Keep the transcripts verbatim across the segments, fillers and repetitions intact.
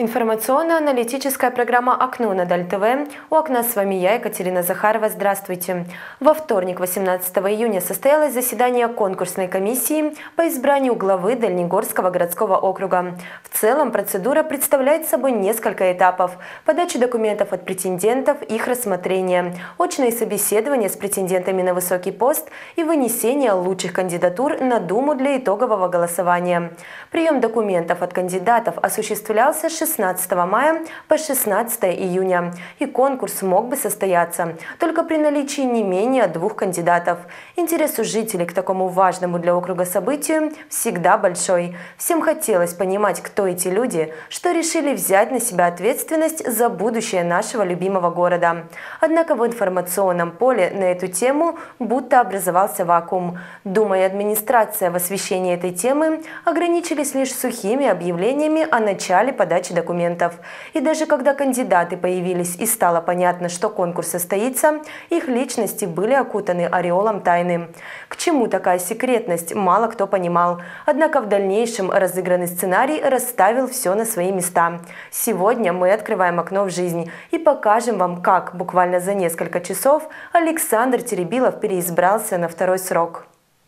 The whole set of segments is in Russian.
Информационно-аналитическая программа «Окно» на Даль-ТВ. У окна с вами я, Екатерина Захарова. Здравствуйте. Во вторник, восемнадцатого июня, состоялось заседание конкурсной комиссии по избранию главы Дальнегорского городского округа. В целом процедура представляет собой несколько этапов: подача документов от претендентов, их рассмотрение, очные собеседования с претендентами на высокий пост и вынесение лучших кандидатур на Думу для итогового голосования. Прием документов от кандидатов осуществлялся с шестнадцатого мая по шестнадцатое июня, и конкурс мог бы состояться только при наличии не менее двух кандидатов. Интерес у жителей к такому важному для округа событию всегда большой. Всем хотелось понимать, кто эти люди, что решили взять на себя ответственность за будущее нашего любимого города. Однако в информационном поле на эту тему будто образовался вакуум. Дума и администрация в освещении этой темы ограничились лишь сухими объявлениями о начале подачи документов. И даже когда кандидаты появились и стало понятно, что конкурс состоится, их личности были окутаны ореолом тайны. К чему такая секретность, мало кто понимал. Однако в дальнейшем разыгранный сценарий расставил все на свои места. Сегодня мы открываем окно в жизнь и покажем вам, как буквально за несколько часов Александр Теребилов переизбрался на второй срок.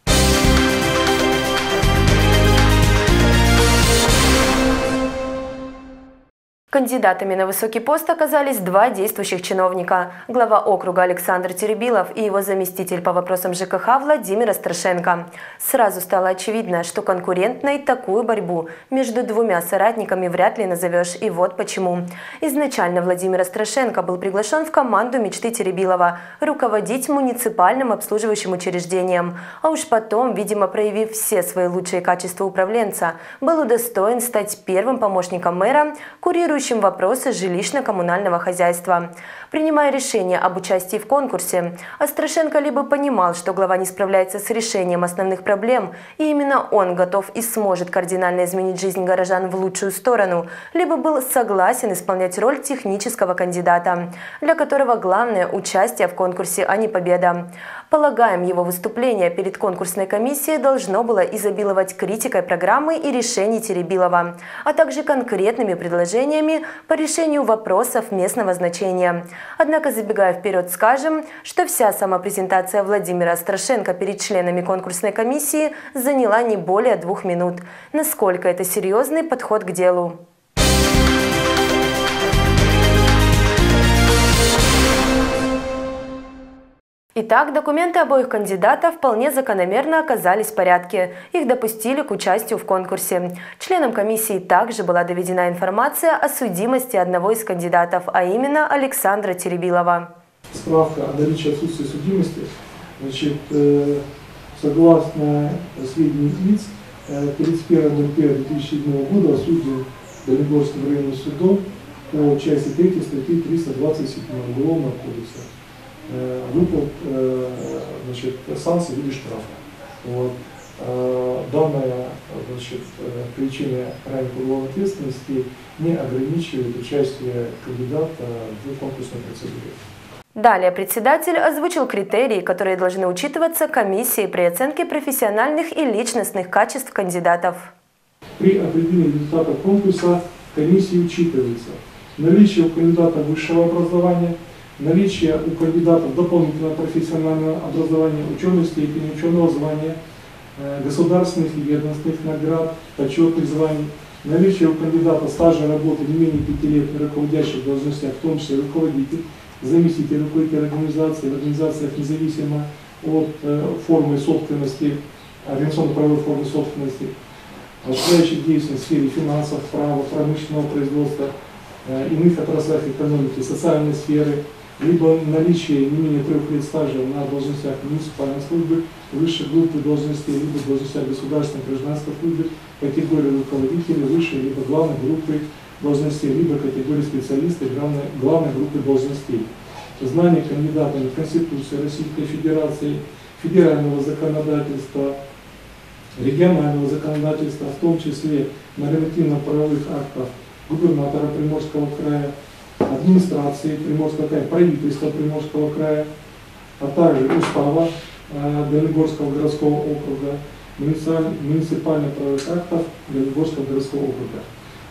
Кандидатами на высокий пост оказались два действующих чиновника – глава округа Александр Теребилов и его заместитель по вопросам ЖКХ Владимир Острашенко. Сразу стало очевидно, что конкурентной такую борьбу между двумя соратниками вряд ли назовешь, и вот почему. Изначально Владимир Острашенко был приглашен в команду мечты Теребилова – руководить муниципальным обслуживающим учреждением, а уж потом, видимо, проявив все свои лучшие качества управленца, был удостоен стать первым помощником мэра, курирующим вопросы жилищно-коммунального хозяйства. Принимая решение об участии в конкурсе, Острашенко либо понимал, что глава не справляется с решением основных проблем, и именно он готов и сможет кардинально изменить жизнь горожан в лучшую сторону, либо был согласен исполнять роль технического кандидата, для которого главное – участие в конкурсе, а не победа. Полагаем, его выступление перед конкурсной комиссией должно было изобиловать критикой программы и решений Теребилова, а также конкретными предложениями по решению вопросов местного значения. Однако, забегая вперед, скажем, что вся самопрезентация Владимира Острашенко перед членами конкурсной комиссии заняла не более двух минут. Насколько это серьезный подход к делу? Итак, документы обоих кандидатов вполне закономерно оказались в порядке. Их допустили к участию в конкурсе. Членам комиссии также была доведена информация о судимости одного из кандидатов, а именно Александра Теребилова. Справка о наличии отсутствия судимости. Значит, согласно сведениям лиц, тридцать первого ноль первого две тысячи седьмого года судьи Дальнегорским районным судом по части третьей статьи триста двадцать семь Уголовного кодекса выпал значит, санкции в виде штрафа. Вот. Данное значит, привлечение ранее к уголовной ответственности не ограничивает участие кандидата в конкурсной процедуре. Далее председатель озвучил критерии, которые должны учитываться комиссией при оценке профессиональных и личностных качеств кандидатов. При определении результатов конкурса комиссии учитывается наличие у кандидата высшего образования, наличие у кандидатов дополнительного профессионального образования, ученой степени, ученого звания, государственных и ведомственных наград, почетных званий, наличие у кандидата стажа работы не менее пяти лет на руководящих должностях, в том числе руководитель, заместитель руководителя организации, в организациях независимо от формы собственности, организационно-правовой формы собственности, осуществляющих деятельность в сфере финансов, права, промышленного производства, иных отраслях экономики, социальной сферы, либо наличие не менее трех лет стажа на должностях муниципальной службы, высшей группы должностей, либо должностях государственной гражданской службы, категории руководителей, высшей либо главной группы должностей, либо категории специалистов главной, главной группы должностей. Знание кандидатами Конституции Российской Федерации, федерального законодательства, регионального законодательства, в том числе нормативно-правовых актов губернатора Приморского края, администрации Приморского края, правительства Приморского края, а также устава э, Дальнегорского городского округа, муниципальных правовых актов Дальнегорского городского округа.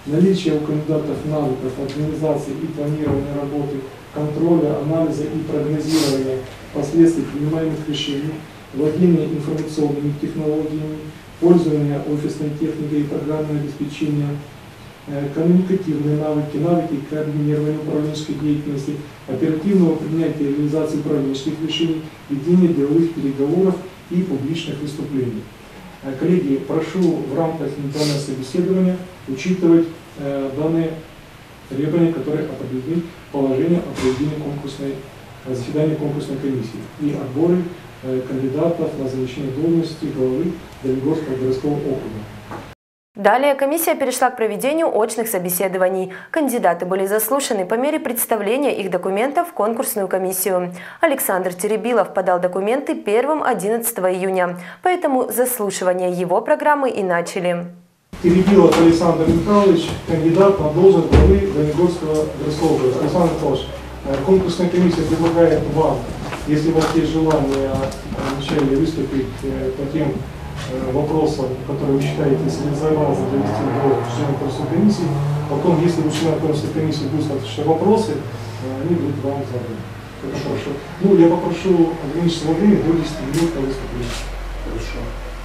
наличие у кандидатов навыков организации и планирования работы, контроля, анализа и прогнозирования последствий принимаемых решений, владение информационными технологиями, пользование офисной техникой и программное обеспечение, коммуникативные навыки, навыки координирования управленческой деятельности, оперативного принятия и реализации управленческих решений, ведения деловых переговоров и публичных выступлений. Коллеги, прошу в рамках индивидуального собеседования учитывать э, данные требования, которые определены положением о проведении конкурсной, заседания конкурсной комиссии и отборы э, кандидатов на замещение должности главы Дальнегорского городского округа. Далее комиссия перешла к проведению очных собеседований. Кандидаты были заслушаны по мере представления их документов в конкурсную комиссию. Александр Теребилов подал документы первым одиннадцатого июня, поэтому заслушивание его программы и начали. Теребилов Александр Михайлович, кандидат на должность главы Дальнегорского городского округа. Александр Михайлович, конкурсная комиссия предлагает вам, если у вас есть желание вначале выступить по тем вопросам, которые вы считаете целесообразно довести до членов конкурсной комиссии, потом, если у членов конкурсной комиссии будут достаточно вопросы, они будут вам заданы. Хорошо. Ну, я попрошу ограничить свое время до десяти минут на выступление. Хорошо.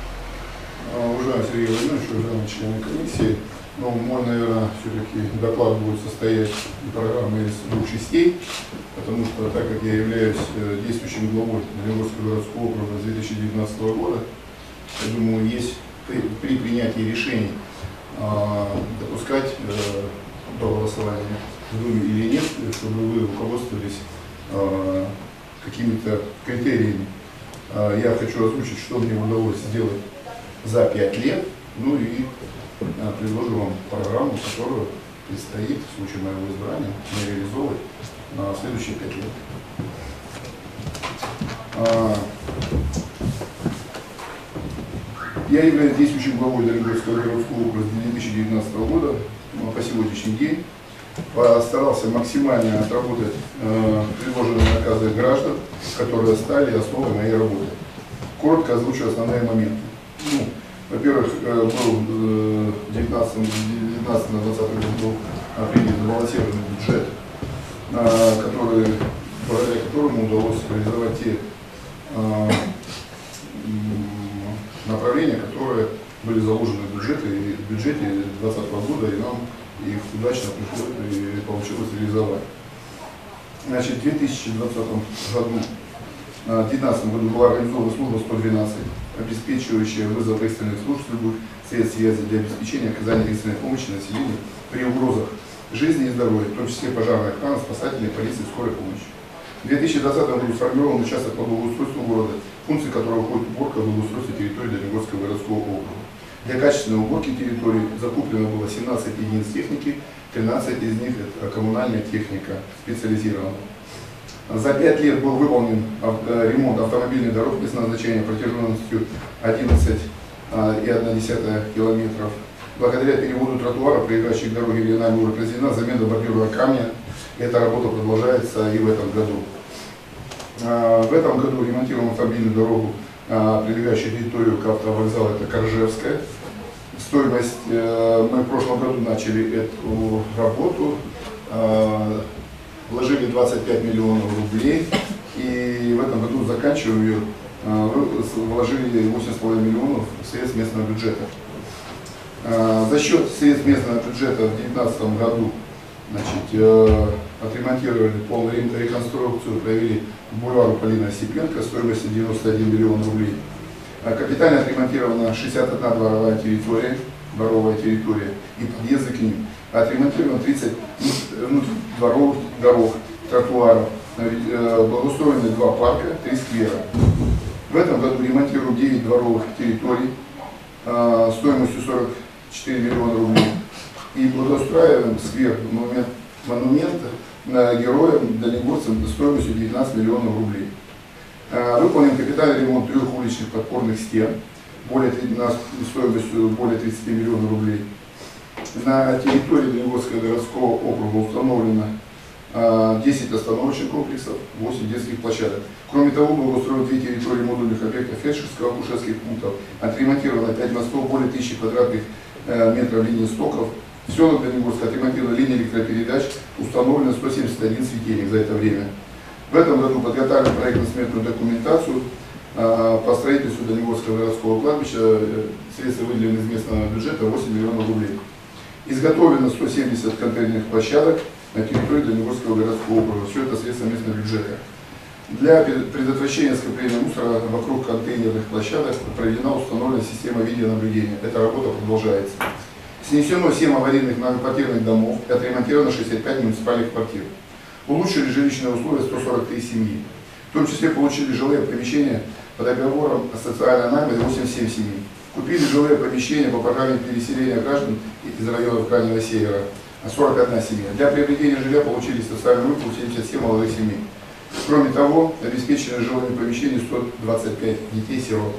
Уважаемый Сергей Владимирович, уважаемые члены комиссии, ну, мой, наверное, все-таки доклад будет состоять из программы из двух частей, потому что, так как я являюсь действующим главой Дальнегорского городского округа с две тысячи девятнадцатого года, я думаю, есть при, при принятии решений э, допускать э, до голосования в Думе или нет, чтобы вы руководствовались э, какими-то критериями. Э, я хочу озвучить, что мне удалось сделать за пять лет, ну и э, предложу вам программу, которую предстоит в случае моего избрания мне реализовывать на следующие пять лет. Э, Я являюсь действующим главой Дальнегорского городского округа с две тысячи девятнадцатого года, но по сегодняшний день постарался максимально отработать э, предложенные наказы граждан, которые стали основой моей работы. Коротко озвучу основные моменты. Ну, во-первых, э, был э, девятнадцатого на двадцатый год был принят сбалансированный бюджет, э, который, благодаря которому удалось реализовать те э, направления, которые были заложены в бюджете, и в бюджете две тысячи двадцатого года, и нам их удачно пришлось и получилось реализовать. Значит, в две тысячи двадцатом году, в две тысячи девятнадцатом году была организована служба сто двенадцать, обеспечивающая вызов экстренных служб любых средств связи для обеспечения оказания экстренной помощи населению при угрозах жизни и здоровья, в том числе пожарная охрана, спасательной полиции, скорой помощи. В две тысячи двадцатом году сформирован участок по благоустройству города, функции которого входит уборка и благоустройство территории Дальнегорского городского округа. Для качественной уборки территории закуплено было семнадцать единиц техники, тринадцать из них это коммунальная техника специализированная. За пять лет был выполнен ремонт автомобильной дороги без назначения протяженностью одиннадцать и одна десятая километров. Благодаря переводу тротуара, прилегающих к дороге регионального уровня, произведена замена бордюрного камня. Эта работа продолжается и в этом году. В этом году ремонтируем автомобильную дорогу, прилегающую территорию к автовокзалу, это Коржевская. Стоимость, мы в прошлом году начали эту работу, вложили двадцать пять миллионов рублей, и в этом году заканчиваем ее, вложили восемь с половиной миллионов средств местного бюджета. За счет средств местного бюджета в две тысячи девятнадцатом году, значит, отремонтировали полную реконструкцию, провели бульвар Полина Осипенко стоимостью девяносто один миллион рублей. Капитально отремонтирована шестьдесят одна дворовая территория, дворовая территория и подъезды к ним. Отремонтировано тридцать дворовых дорог, тротуаров, благоустроены два парка, три сквера. В этом году ремонтируем девять дворовых территорий стоимостью сорок четыре миллиона рублей. И благоустраиваем сквер монумент, монумента героям дальнегорцам стоимостью девятнадцать миллионов рублей. Выполнен капитальный ремонт трех уличных подпорных стен более, стоимостью более тридцати миллионов рублей. На территории Дальнегорского городского округа установлено десять остановочных комплексов, восемь детских площадок. Кроме того, благоустроено две территории модульных объектов фельдшерских, акушерских пунктов, отремонтировано пять мостов, более тысячи квадратных метров линии стоков, В селах Дальнегорска отремонтирована линия электропередач, установлено сто семьдесят один светильник за это время. В этом году подготовили проектно-сметную документацию по строительству Дальнегорского городского кладбища. Средства выделены из местного бюджета восемь миллионов рублей. Изготовлено сто семьдесят контейнерных площадок на территории Дальнегорского городского округа. Все это средства местного бюджета. Для предотвращения скопления мусора вокруг контейнерных площадок проведена установлена система видеонаблюдения. Эта работа продолжается. Снесено семь аварийных многоквартирных домов и отремонтировано шестьдесят пять муниципальных квартир. Улучшили жилищные условия сто сорок три семьи. В том числе получили жилые помещения по договорам о социальной найме восемьдесят семь семей. Купили жилые помещения по программе переселения граждан из районов Крайнего Севера сорок одна семья. Для приобретения жилья получили социальную выплату семьдесят семь молодых семей. Кроме того, обеспечены жилыми помещениями сто двадцать пять детей-сирот.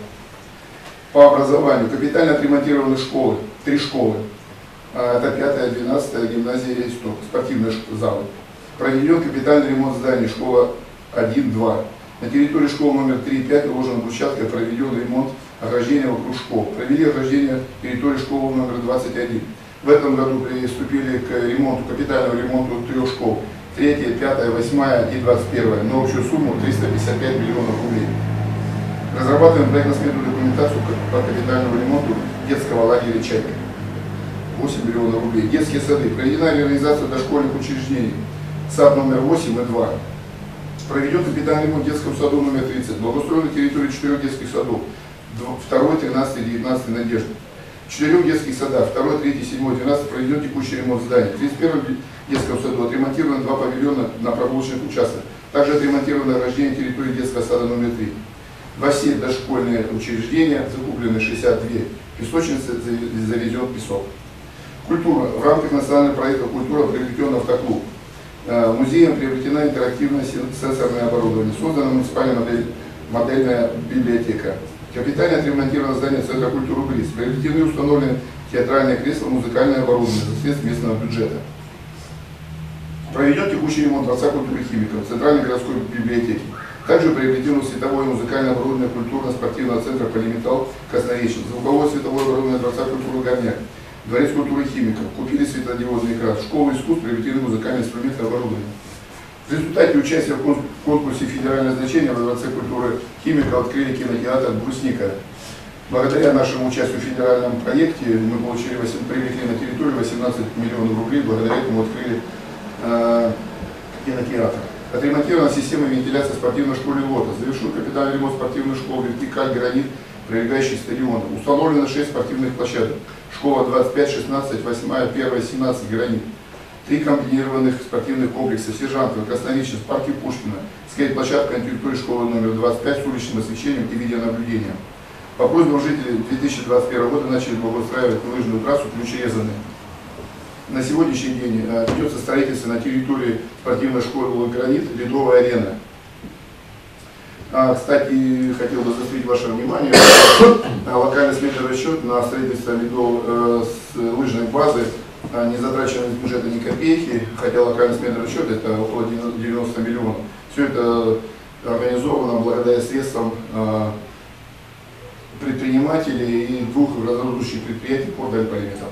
По образованию капитально отремонтированы школы, три школы. Это пятая, двенадцатая, гимназия и спортивные залы. Проведен капитальный ремонт зданий школа один-два. На территории школ номер три и пять уложена брусчатка, проведен ремонт ограждения вокруг школ. Провели ограждение территории школы номер двадцать один. В этом году приступили к ремонту, капитальному ремонту трех школ. Третья, пятая, восьмая и двадцать первая. На общую сумму триста пятьдесят пять миллионов рублей. Разрабатываем проектно-сметную документацию по капитальному ремонту детского лагеря «Чайка». восемь миллионов рублей. Детские сады. Проведена реализация дошкольных учреждений. Сад номер восемь и два. Проведен капитальный ремонт в детском саду номер тридцать. Благоустроена территория четырех детских садов. второй, тринадцатый, девятнадцатый Надежды. В четырех детских садах, второй, третий, седьмой, двенадцатый проведен текущий ремонт зданий. В тридцать первом детском саду отремонтировано два павильона на прогулочных участках. Также отремонтировано ограждение территории детского сада номер три. Во все дошкольные учреждения закуплены шестьдесят две песочницы, завезен песок. Культура. В рамках национального проекта «Культура» приобретен автоклуб. Музеем приобретена интерактивное сенсорное оборудование. Создана муниципальная модель, модельная библиотека. Капитально отремонтировано здание Центра культуры БРИЗ. Приобретены и установлены театральное кресло, музыкальное оборудование за средств местного бюджета. Проведен текущий ремонт Дворца культуры химиков, Центральной городской библиотеки. Также приобретено световое и музыкальное оборудование культурно-спортивного центра «Полиметалл» Красновечен, звуковое световое оборудование Дворца культуры Горняк, Дворец культуры химиков, купили светодиодный экран, школу искусств, приобретены музыкальные инструменты и оборудование. В результате участия в конкурсе федерального значения во Дворце культуры химиков открыли кинотеатр «Брусника». Благодаря нашему участию в федеральном проекте мы получили, привлекли на территорию восемнадцать миллионов рублей, благодаря этому открыли э, кинотеатр. Отремонтирована система вентиляции спортивной школы «Лотос». Завершен капитальный ремонт спортивной школы «Вертикаль», «Гранит», прилегающий стадион. Установлено шесть спортивных площадок. Школа двадцать пять, шестнадцать, восьмая, первая, семнадцать, «Гранит». Три комбинированных спортивных комплекса «Сержантово», «Красновечен», парке Пушкина, скейт-площадка на территории школы номер двадцать пять с уличным освещением и видеонаблюдением. По просьбам жителей две тысячи двадцать первого года начали благоустраивать лыжную трассу Ключерезаны. На сегодняшний день ведется строительство на территории спортивной школы «Гранит» ледовая арена. А, кстати, хотел бы заострить ваше внимание, локальный сметный расчет на строительство ледов, э, с лыжной базы не затрачено из бюджета ни копейки, хотя локальный сметный расчет это около девяноста миллионов. Все это организовано благодаря средствам э, предпринимателей и двух разработчиков предприятий по Дальполиметалл.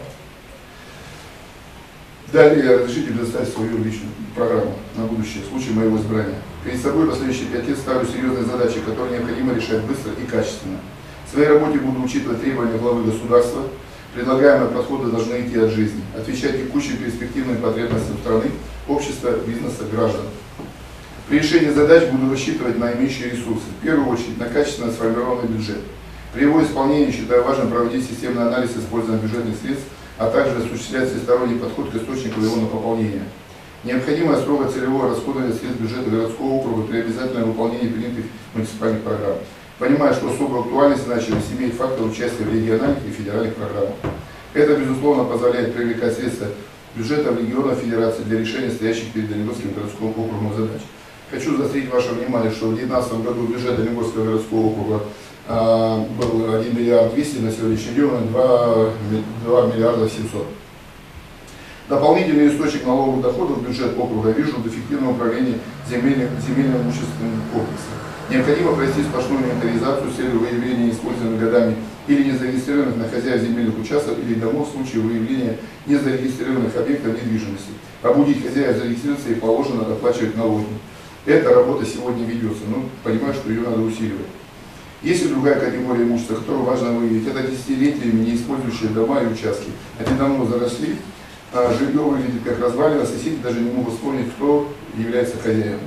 Далее разрешите предоставить свою личную программу на будущее, в случае моего избрания. Перед собой в последующие пять лет ставлю серьезные задачи, которые необходимо решать быстро и качественно. В своей работе буду учитывать требования главы государства. Предлагаемые подходы должны идти от жизни, отвечать текущим перспективным потребностям страны, общества, бизнеса, граждан. При решении задач буду рассчитывать на имеющие ресурсы, в первую очередь на качественно сформированный бюджет. При его исполнении считаю важным проводить системный анализ использования бюджетных средств, а также осуществлять всесторонний подход к источнику его пополнения. Необходимо строго целевое расходование средств бюджета городского округа при обязательном выполнении принятых муниципальных программ. Понимая, что особую актуальность и значимость имеет фактор участия в региональных и федеральных программах. Это, безусловно, позволяет привлекать средства бюджета в регионах Федерации для решения стоящих перед Дальнегорским городским округом задач. Хочу заострить ваше внимание, что в две тысячи девятнадцатом году бюджет Дальнегорского городского округа а, был один миллиард двести, на сегодняшний день два миллиарда семьсот. Дополнительный источник налоговых доходов в бюджет округа вижу в эффективном управлении земельным, земельным имущественным комплексом. Необходимо провести сплошную инвентаризацию с целью выявления неиспользованных годами или незарегистрированных на хозяев земельных участков или домов в случае выявления незарегистрированных объектов недвижимости. Побудить хозяев зарегистрироваться и положено доплачивать налоги. Эта работа сегодня ведется, но понимаю, что ее надо усиливать. Есть и другая категория имущества, которую важно выявить. Это десятилетиями не использующие дома и участки. Они давно заросли, а жилье выглядит как развалина, соседи даже не могут вспомнить, кто является хозяином.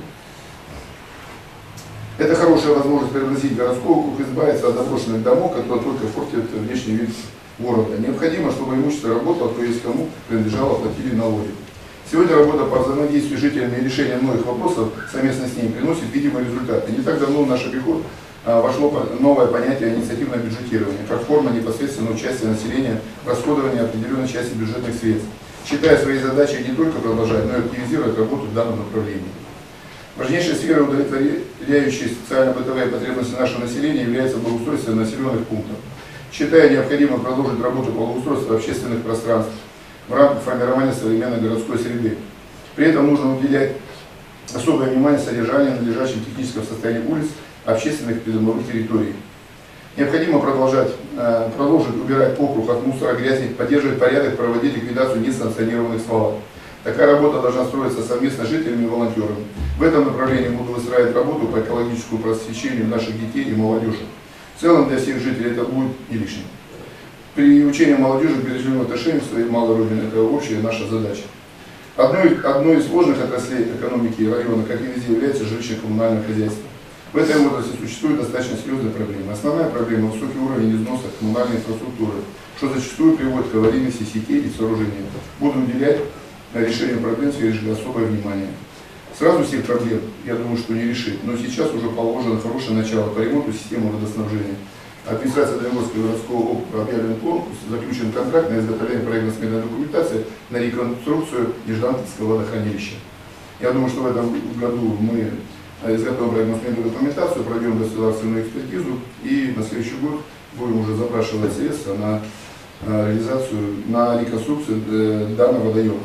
Это хорошая возможность пригласить городской округ, избавиться от заброшенных домов, которые только портят внешний вид города. Необходимо, чтобы имущество работало, то есть кому принадлежало, платили налоги. Сегодня работа по взаимодействию с жителями и решению многих вопросов совместно с ними приносит видимые результаты. Не так давно в наш обиход вошло новое понятие инициативное бюджетирование, как форма непосредственного участия населения в расходовании определенной части бюджетных средств, считая своей задачей не только продолжать, но и активизировать работу в данном направлении. Важнейшей сферой, удовлетворяющей социально-бытовые потребности нашего населения, является благоустройство населенных пунктов. Считая необходимым продолжить работу по благоустройству общественных пространств в рамках формирования современной городской среды. При этом нужно уделять особое внимание содержанию надлежащего технического состояния улиц, общественных придомовых территорий. Необходимо продолжать, продолжить убирать округ от мусора, грязи, поддерживать порядок, проводить ликвидацию несанкционированных свалок. Такая работа должна строиться совместно с жителями и волонтерами. В этом направлении буду выстраивать работу по экологическому просвещению наших детей и молодежи. В целом для всех жителей это будет не лишним. Приучение молодежи к бережливому отношению к своей малой родине – это общая наша задача. Одной, одной из сложных отраслей экономики района, как и везде, является жилищно-коммунальное хозяйство. В этой области существует достаточно серьезная проблема. Основная проблема – высокий уровень износа коммунальной инфраструктуры, что зачастую приводит к аварийности сетей и сооружений. Буду уделять решению проблем в сфере жилища особое внимание. Сразу всех проблем, я думаю, что не решить, но сейчас уже положено хорошее начало по ремонту системы водоснабжения. Администрация Дальнегорского городского округа объявлен конкурс, заключен контракт на изготовление проектно-сметной документации на реконструкцию Нежданкинского водохранилища. Я думаю, что в этом году мы изготовим проектно-сметную документацию, пройдем государственную экспертизу и на следующий год будем уже запрашивать средства на реализацию, на реконструкцию данного водоема.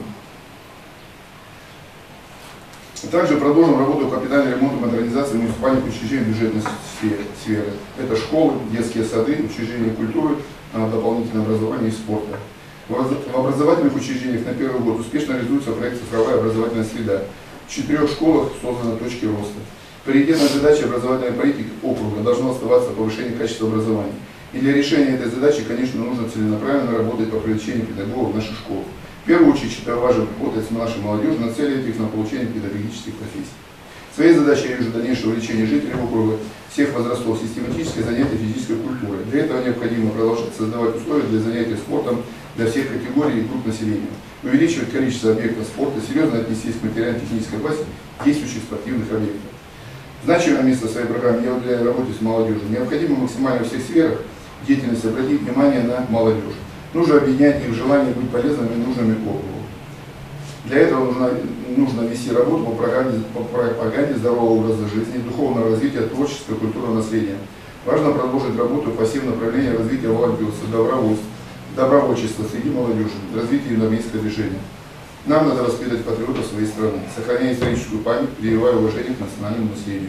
Также продолжим работу капитального ремонта и модернизации муниципальных учреждений бюджетной сферы. Это школы, детские сады, учреждения культуры, дополнительное образование и спорта. В образовательных учреждениях на первый год успешно реализуется проект «Цифровая образовательная среда». В четырех школах созданы точки роста. Приоритетной задачей образовательной политики округа должно оставаться повышение качества образования. И для решения этой задачи, конечно, нужно целенаправленно работать по привлечению педагогов в наши школы. В первую очередь, считаю важным работать с нашей молодежью, нацеливать их на получение педагогических профессий. Своей задачей я вижу дальнейшее увлечение жителей округа всех возрастов, систематическое занятие физической культурой. Для этого необходимо продолжать создавать условия для занятий спортом для всех категорий и групп населения, увеличивать количество объектов спорта, серьезно отнестись к материально-технической базе действующих спортивных объектов. Значимое место в своей программе я уделяю работе с молодежью. Необходимо максимально во всех сферах деятельности обратить внимание на молодежь. Нужно объединять их желание быть полезными и нужными округу. Для этого нужно, нужно вести работу по программе, по пропаганде здорового образа жизни, духовного развития, творческого и культурного наследия. Важно продолжить работу по всем направлениям развития волонтерства, добровольства, добровольчества среди молодежи, развития инновационного движения. Нам надо воспитывать патриотов своей страны, сохраняя историческую память, прививая уважение к национальному наследию.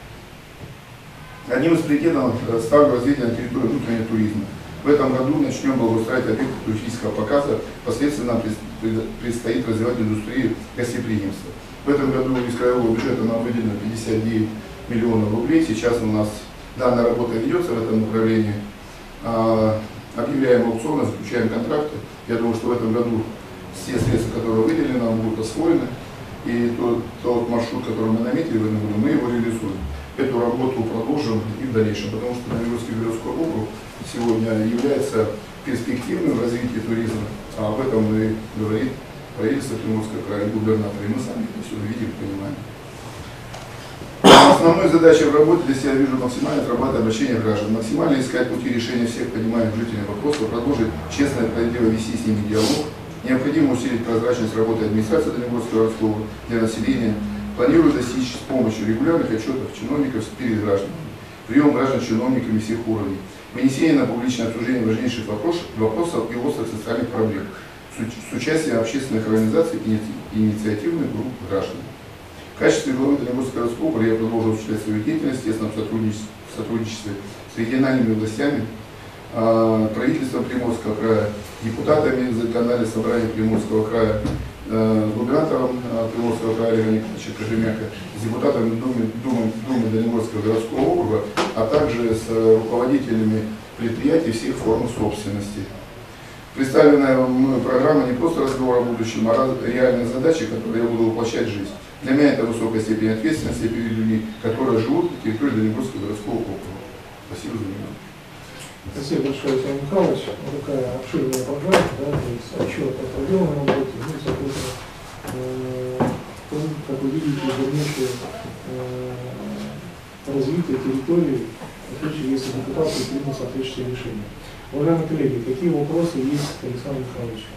Одним из приоритетов ставлю развитие на территории внутреннего туризма. В этом году начнем благоустраивать объекты туристического показа, впоследствии нам предстоит развивать индустрию гостеприимства. В этом году из краевого бюджета нам выделено пятьдесят девять миллионов рублей. Сейчас у нас данная работа ведется в этом направлении. Объявляем аукционы, заключаем контракты. Я думаю, что в этом году все средства, которые выделены, нам будут освоены. И тот, тот маршрут, который мы наметили в этом году, мы его реализуем. Эту работу продолжим и в дальнейшем, потому что Дальнегорский городской округ сегодня является перспективным в развитии туризма. А об этом и говорит правительство Приморского края, губернатор, и мы сами это все видим, понимаем. Основной задачей в работе для себя вижу максимально отрабатывать обращение граждан, максимально искать пути решения всех понимаемых жителей вопросов, продолжить честно и справедливо вести с ними диалог. Необходимо усилить прозрачность работы администрации Дальнегорского городского для населения. Планирую достичь с помощью регулярных отчетов чиновников перед гражданами, прием граждан чиновниками всех уровней, вынесение на публичное обсуждение важнейших вопросов и острых социальных проблем с участием общественных организаций и инициативных групп граждан. качестве главы Дальнегорского городского округа я продолжу осуществлять свою деятельность в тесном сотрудничестве, сотрудничестве с региональными властями, правительством Приморского края, депутатами законодательного собрания Приморского края, с губернатором Приморского края Олегом Николаевичем Кожемяко, с депутатами Думы, Думы, Думы Дальнегорского городского округа, а также с руководителями предприятий всех форм собственности. Представленная мною программа не просто разговор о будущем, а реальные задачи, которые я буду воплощать в жизнь. Для меня это высокая степень ответственности перед людьми, которые живут на территории Дальнегорского городского округа. Спасибо за внимание. Спасибо большое, Александр Михайлович. Такая обширная программа, да, то есть отчет о проделанной работе, ну, соответственно, э, том, как вы видите, дальнейшее э, развитие территории, в случае, если депутаты примут соответствующие решения. Уважаемые коллеги, какие вопросы есть к Александру Михайловичу?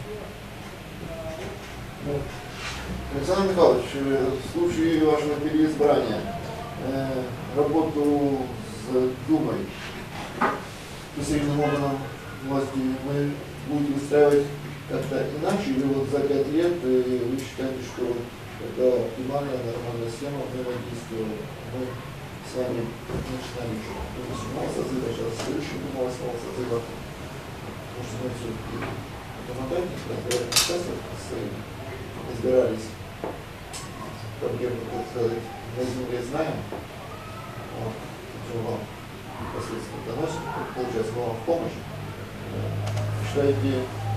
Да. Александр Михайлович, в случае вашего переизбрания э, работу с Думой представительным органом власти мы будете устраивать как-то иначе, или вот за пять лет э, вы считаете, что это оптимальная, нормальная схема взаимодействия? Мы с вами начинали еще до восьмого созыва, сейчас следующего думал восьмого созыва. Потому что мы все-таки законодательно, разбирались процессов, разбирались проблемы, так сказать, на земле знаем, вот, что вам непосредственно доносит, получается, вам в помощь. Считаете,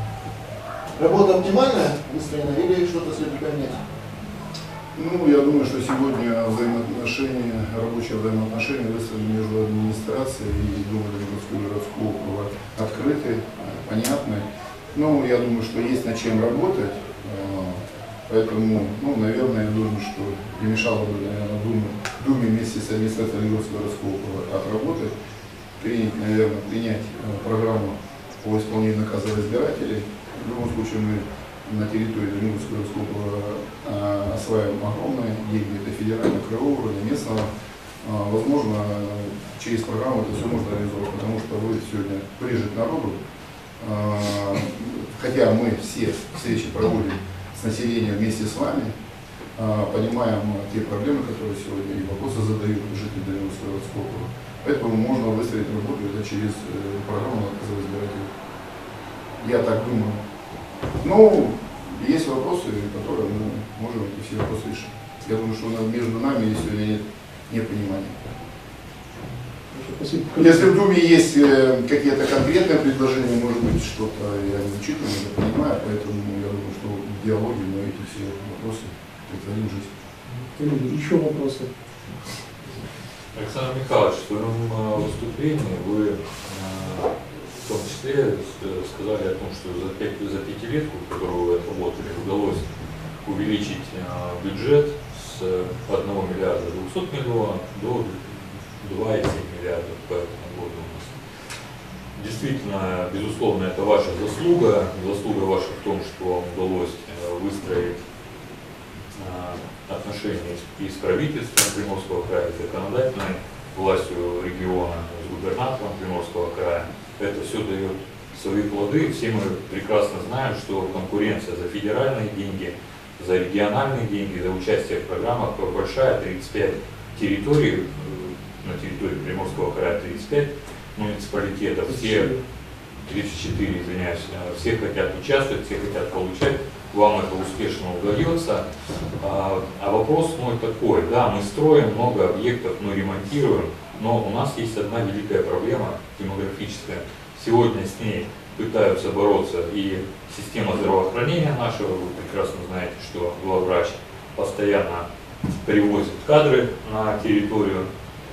работа оптимальная, выстроена, или что-то следует поменять? Ну, я думаю, что сегодня взаимоотношения, рабочие взаимоотношения выстроены между администрацией и Думой Дальнегорского городского округа открыты, понятны. Ну, я думаю, что есть над чем работать. Поэтому, ну, наверное, я думаю, что не мешало бы, наверное, Думе, Думе вместе с администрацией Дальнегорского городского округа отработать, принять, наверное, принять программу по исполнению наказа избирателей. В любом случае мы на территории Дальнегорского городского округа а, осваиваем огромные деньги, это федерального, краевого уровня, местного. А, возможно, через программу это все можно реализовать, потому что вы сегодня ближе к народу, а, хотя мы все встречи проводим с населением вместе с вами, понимаем те проблемы, которые сегодня и вопросы задают жители Дальнегорского городского округа. Поэтому можно выстроить работу это через программу наказа избирателей. Я так думаю. Но есть вопросы, которые мы можем эти все вопросы решить. Я думаю, что между нами сегодня нет непонимания. Спасибо. Если в Думе есть какие-то конкретные предложения, может быть, что-то я не учитываю, не понимаю, поэтому я думаю, что в диалоге мы эти все вопросы притворим в жизнь. Коллеги, еще вопросы? Александр Михайлович, в своем выступлении вы в том числе сказали о том, что за, пять, за пятилетку, которую вы отработали, удалось увеличить бюджет с одного миллиарда двухсот миллионов до два и семь миллиардов по этому году у нас. Действительно, безусловно, это ваша заслуга. Заслуга ваша в том, что вам удалось выстроить отношения и с правительством Приморского края, с законодательной властью региона, с губернатором Приморского края. Это все дает свои плоды. Все мы прекрасно знаем, что конкуренция за федеральные деньги, за региональные деньги, за участие в программах большая, тридцать пять территорий, на территории Приморского края тридцать пять муниципалитетов, все тридцать четыре, извиняюсь, все хотят участвовать, все хотят получать, вам это успешно удается. А, а вопрос мой такой, да, мы строим много объектов, мы ремонтируем, но у нас есть одна великая проблема демографическая. Сегодня с ней пытаются бороться и система здравоохранения нашего, вы прекрасно знаете, что главврач постоянно привозит кадры на территорию.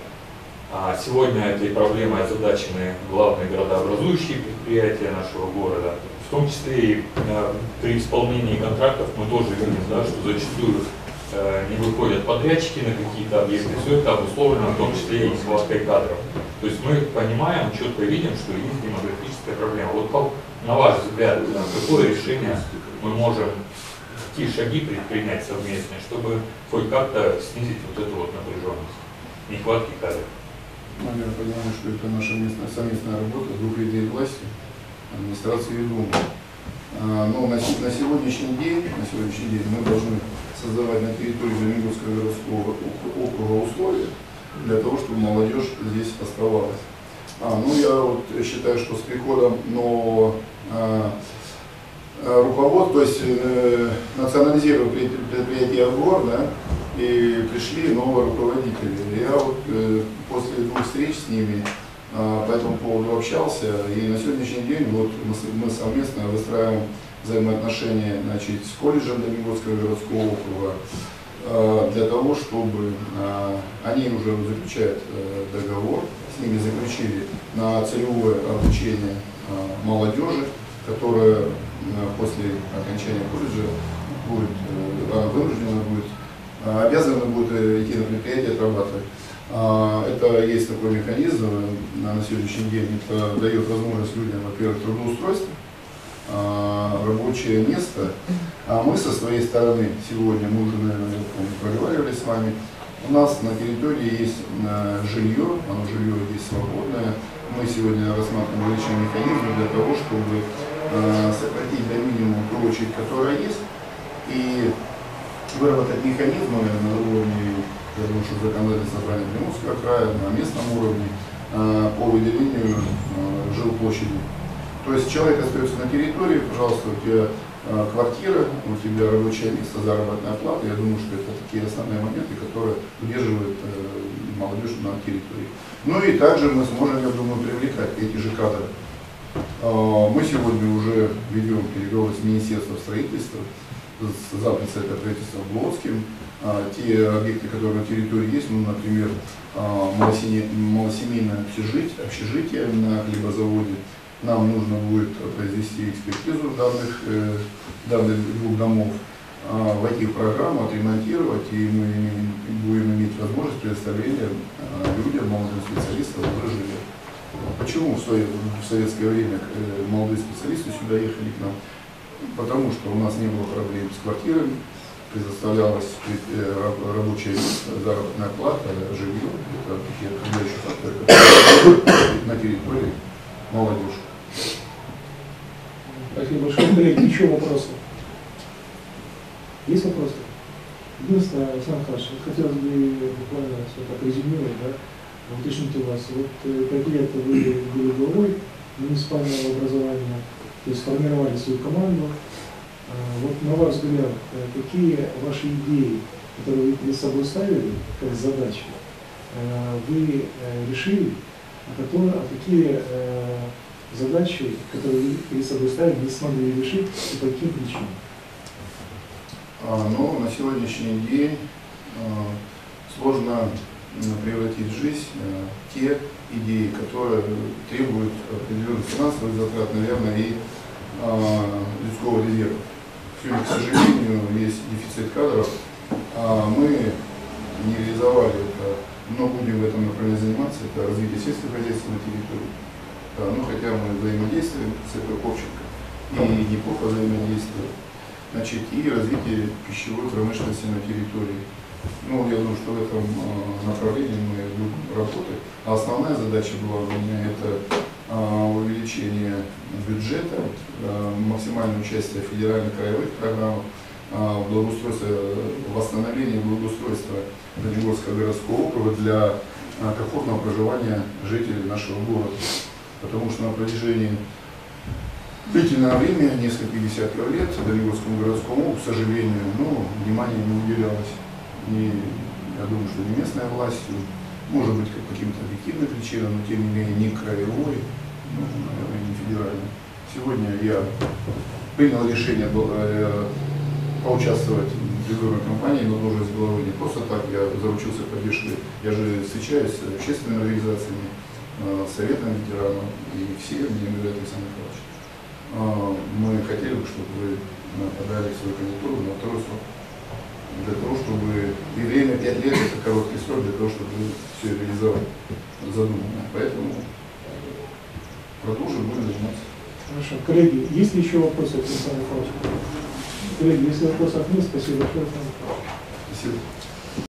А сегодня этой проблемой озадачены главные городообразующие предприятия нашего города. В том числе и э, при исполнении контрактов мы тоже видим, да, что зачастую э, не выходят подрядчики на какие-то объекты. Все это обусловлено в том числе и нехваткой кадров. То есть мы понимаем, четко видим, что есть демографическая проблема. Вот как, на ваш взгляд, какое решение мы можем, какие шаги предпринять совместно, чтобы хоть как-то снизить вот эту вот напряженность, нехватки кадров? Я понимаю, что это наша местная, совместная работа двух видов власти, администрации и Думы. Но на, на сегодняшний день, на сегодняшний день мы должны создавать на территории Дальнегорского городского округа условия для того, чтобы молодежь здесь оставалась. А, ну, я вот считаю, что с приходом нового а, руководства, то есть э, национализировали предприятие «Агор», да, и пришли новые руководители. Я вот э, после двух встреч с ними э, по этому поводу общался, и на сегодняшний день вот мы, мы совместно выстраиваем взаимоотношения, значит, с колледжем Дальнегорского городского округа, э, для того, чтобы э, они уже заключают э, договор, с ними заключили на целевое обучение э, молодежи, которая э, после окончания колледжа будет э, вынуждена будет обязаны будут идти на предприятие, отрабатывать. Это есть такой механизм на сегодняшний день. Это дает возможность людям, во-первых, трудоустройство, рабочее место. А мы со своей стороны сегодня, мы уже, наверное, проговаривали с вами, у нас на территории есть жилье, оно жилье здесь свободное. Мы сегодня рассматриваем различные механизмы для того, чтобы сократить до минимума ту очередь, которая есть, и выработать механизмы на уровне, я думаю, что законодательство собрания Приморского края, на местном уровне по выделению жилплощади. То есть человек остается на территории, пожалуйста, у тебя квартира, у тебя рабочее место, заработная плата. Я думаю, что это такие основные моменты, которые удерживают молодежь на территории. Ну и также мы сможем, я думаю, привлекать эти же кадры. Мы сегодня уже ведем переговоры с Министерством строительства, запись это правительство Блодским. А, те объекты, которые на территории есть, ну, например, а, малосемейное общежитие, общежитие на хлебозаводе, нам нужно будет произвести экспертизу данных, э, данных двух домов, а, войти в программу, отремонтировать, и мы имеем, будем иметь возможность предоставления а, людям, молодым специалистам уже жилья. Почему в, свое, в советское время э, молодые специалисты сюда ехали к нам? Потому что у нас не было проблем с квартирами, предоставлялось рабочее место, заработная плата, жилье. Это такие определяющие факторы, которые на территории молодежи. Спасибо большое, коллеги. Еще вопросы? Есть вопросы? Единственное, Александр Михайлович, вот хотелось бы буквально все так резюмировать, да, уточнить у вас. Вот пять лет вы были главой муниципального образования, то есть сформировали свою команду. Вот на ваш взгляд, какие ваши идеи, которые вы перед собой ставили как задачи, вы решили, а, которые, а какие задачи, которые вы перед собой ставили, не смогли решить и по каким причинам? А, ну, на сегодняшний день а, сложно превратить в жизнь а, те идеи, которые требуют определенных финансовых затрат, наверное, и а, людского резерва. Сегодня, к сожалению, есть дефицит кадров. А, мы не реализовали это, но будем в этом направлении заниматься. Это развитие сельского хозяйства на территории. А, ну, хотя мы взаимодействуем с этой Ковченко и неплохо взаимодействуем. Значит, и развитие пищевой промышленности на территории. Ну, я думаю, что в этом направлении мы будем работать. А основная задача была у меня это увеличение бюджета, максимальное участие в федеральных краевых программах, благоустройство, восстановление благоустройства Дальнегорского городского округа для комфортного проживания жителей нашего города. Потому что на протяжении длительное время, несколько десятков лет, Дальнегорскому городскому округу, к сожалению, ну, внимания не уделялось. Не, я думаю, что не местной властью, может быть, по каким-то объективным причинам, но тем не менее не краевой, ну, наверное, не федеральной. Сегодня я принял решение э, поучаствовать в предвыборной кампании на должность главы. Не просто так, я заручился поддержкой. Я же встречаюсь с общественными организациями, э, советом ветеранов, и все мне говорят: Александр Михайлович, э, мы хотели бы, чтобы вы подали свою кандидатуру на второй срок. Для того, чтобы и время пять лет это короткий срок для того, чтобы все реализовать задуманное. Поэтому продолжим, будем заниматься. Хорошо. Коллеги, есть ли еще вопросы к Александру Михайловичу? Коллеги, если вопросов нет, спасибо большое. Спасибо.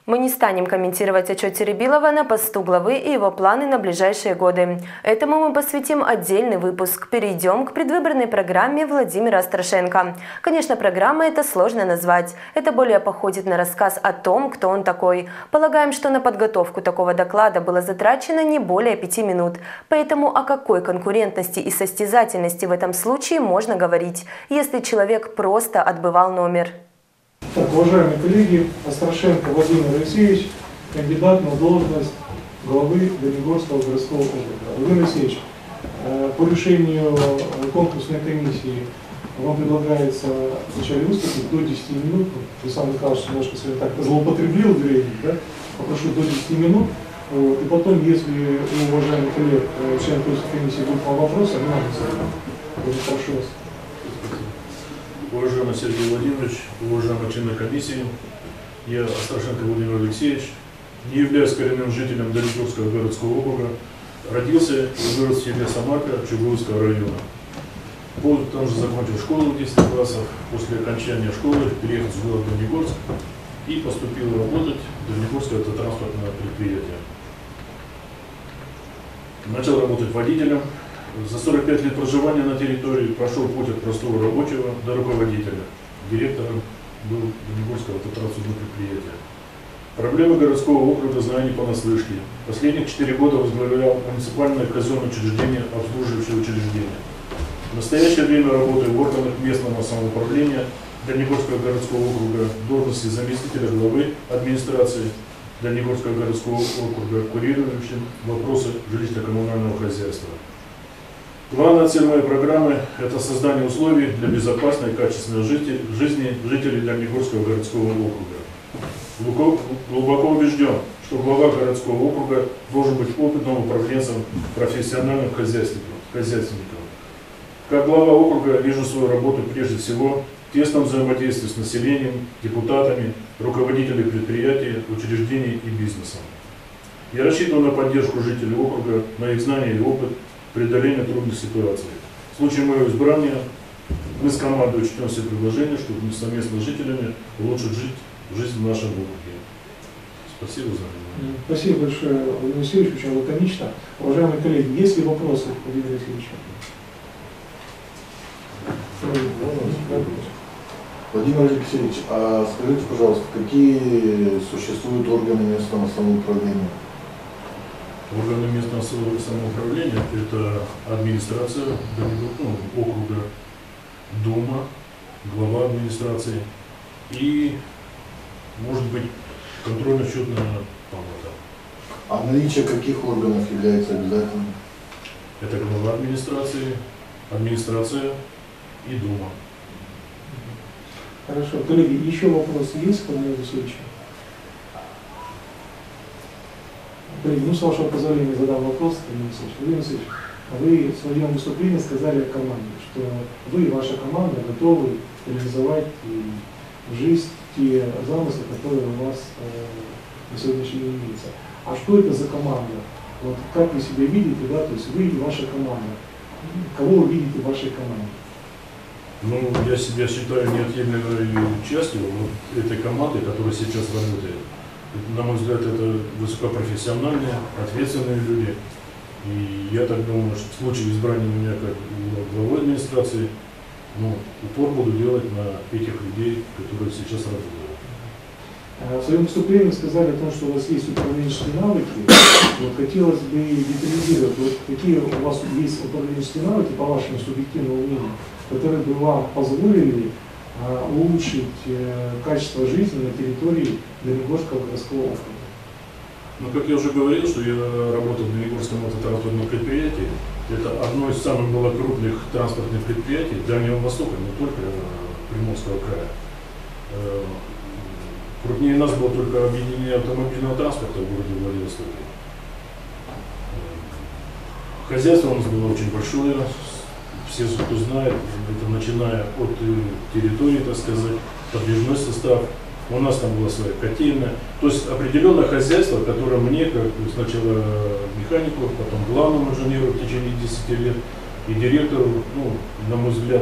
Мы не станем комментировать отчет Теребилова на посту главы и его планы на ближайшие годы. Этому мы посвятим отдельный выпуск. Перейдем к предвыборной программе Владимира Острашенко. Конечно, программа это сложно назвать. Это более походит на рассказ о том, кто он такой. Полагаем, что на подготовку такого доклада было затрачено не более пяти минут. Поэтому о какой конкурентности и состязательности в этом случае можно говорить, если человек просто отбывал номер? Так, уважаемые коллеги, Острашенко Владимир Алексеевич, кандидат на должность главы Дальнегорского городского округа. Владимир Алексеевич, по решению конкурсной комиссии вам предлагается вначале выступить до десяти минут. Вы сам сказали, что немножко сегодня так злоупотребил времени, да? Попрошу до десяти минут. Вот. И потом, если у уважаемых коллег, членов конкурсной комиссии будут вопросы, мы нам зададим. Прошу вас. Уважаемый Сергей Владимирович, уважаемые члены комиссии, я Острашенко Владимир Алексеевич, не являюсь коренным жителем Дальнегорского городского округа, родился и вырос в селе Самарка Чугуевского района. Там же закончил школу в десяти классах, после окончания школы переехал в город Дальнегорск и поступил работать в Дальнегорское автотранспортное предприятие. Начал работать водителем. За сорок пять лет проживания на территории прошел путь от простого рабочего до руководителя. Директором был Дальнегорского автотранспортного предприятия. Проблемы городского округа знаю не понаслышке. Последних четыре года возглавлял муниципальное казенное учреждение, обслуживающее учреждение. В настоящее время работаю в органах местного самоуправления Дальнегорского городского округа в должности заместителя главы администрации Дальнегорского городского округа, курирующим вопросы жилищно-коммунального хозяйства. Главная цель моей программы – это создание условий для безопасной и качественной жизни жителей Дальнегорского городского округа. Глубоко убежден, что глава городского округа должен быть опытным управленцем, профессиональным хозяйственником. Как глава округа вижу свою работу прежде всего в тесном взаимодействии с населением, депутатами, руководителями предприятий, учреждений и бизнесом. Я рассчитываю на поддержку жителей округа, на их знания и опыт преодоления трудных ситуаций. В случае моего избрания мы с командой учтем все предложения, чтобы мы совместно с жителями улучшить жить, жизнь в нашем округе. Спасибо за внимание. Спасибо большое, Владимир Алексеевич, очень лаконично. Уважаемые коллеги, есть ли вопросы к Владимиру Алексеевичу? Владимир Алексеевич, а скажите, пожалуйста, какие существуют органы местного самоуправления? Органы местного самоуправления – это администрация ну, округа, дума, глава администрации и, может быть, контрольно-счетная палата. А наличие каких органов является обязательным? Это глава администрации, администрация и дума. Хорошо. Коллеги, еще вопросы есть к Владимиру Алексеевичу? Коллеги, ну, с вашего позволения задам вопрос, Владимир Алексеевич. Владимир Алексеевич, вы в своем выступлении сказали о команде, что вы и ваша команда готовы реализовать в жизнь те замыслы, которые у вас э, на сегодняшний день имеются. А что это за команда? Вот как вы себя видите, да, то есть вы и ваша команда. Кого вы видите в вашей команде? Ну, я себя считаю неотъемлемой частью вот этой команды, которая сейчас работает. На мой взгляд, это высокопрофессиональные, ответственные люди. И я так думаю, что в случае избрания меня как главой администрации, ну, упор буду делать на этих людей, которые сейчас работают. В своем выступлении вы сказали о том, что у вас есть управленческие навыки. Вот хотелось бы детализировать, вот какие у вас есть управленческие навыки, по вашему субъективному мнению, которые бы вам позволили а, улучшить э, качество жизни на территории Дальнегорского городского округа. Ну, как я уже говорил, что я работал в Дальнегорском автотранспортном предприятии. Это одно из самых было крупных транспортных предприятий Дальнего Востока, не только Приморского края. Крупнее нас было только объединение автомобильного транспорта в городе Владивостоке. Хозяйство у нас было очень большое, все, кто знает, это начиная от территории, так сказать, подвижной состав. У нас там была своя котельная. То есть определенное хозяйство, которое мне, как сначала механику, потом главному инженеру в течение десяти лет и директору, ну, на мой взгляд,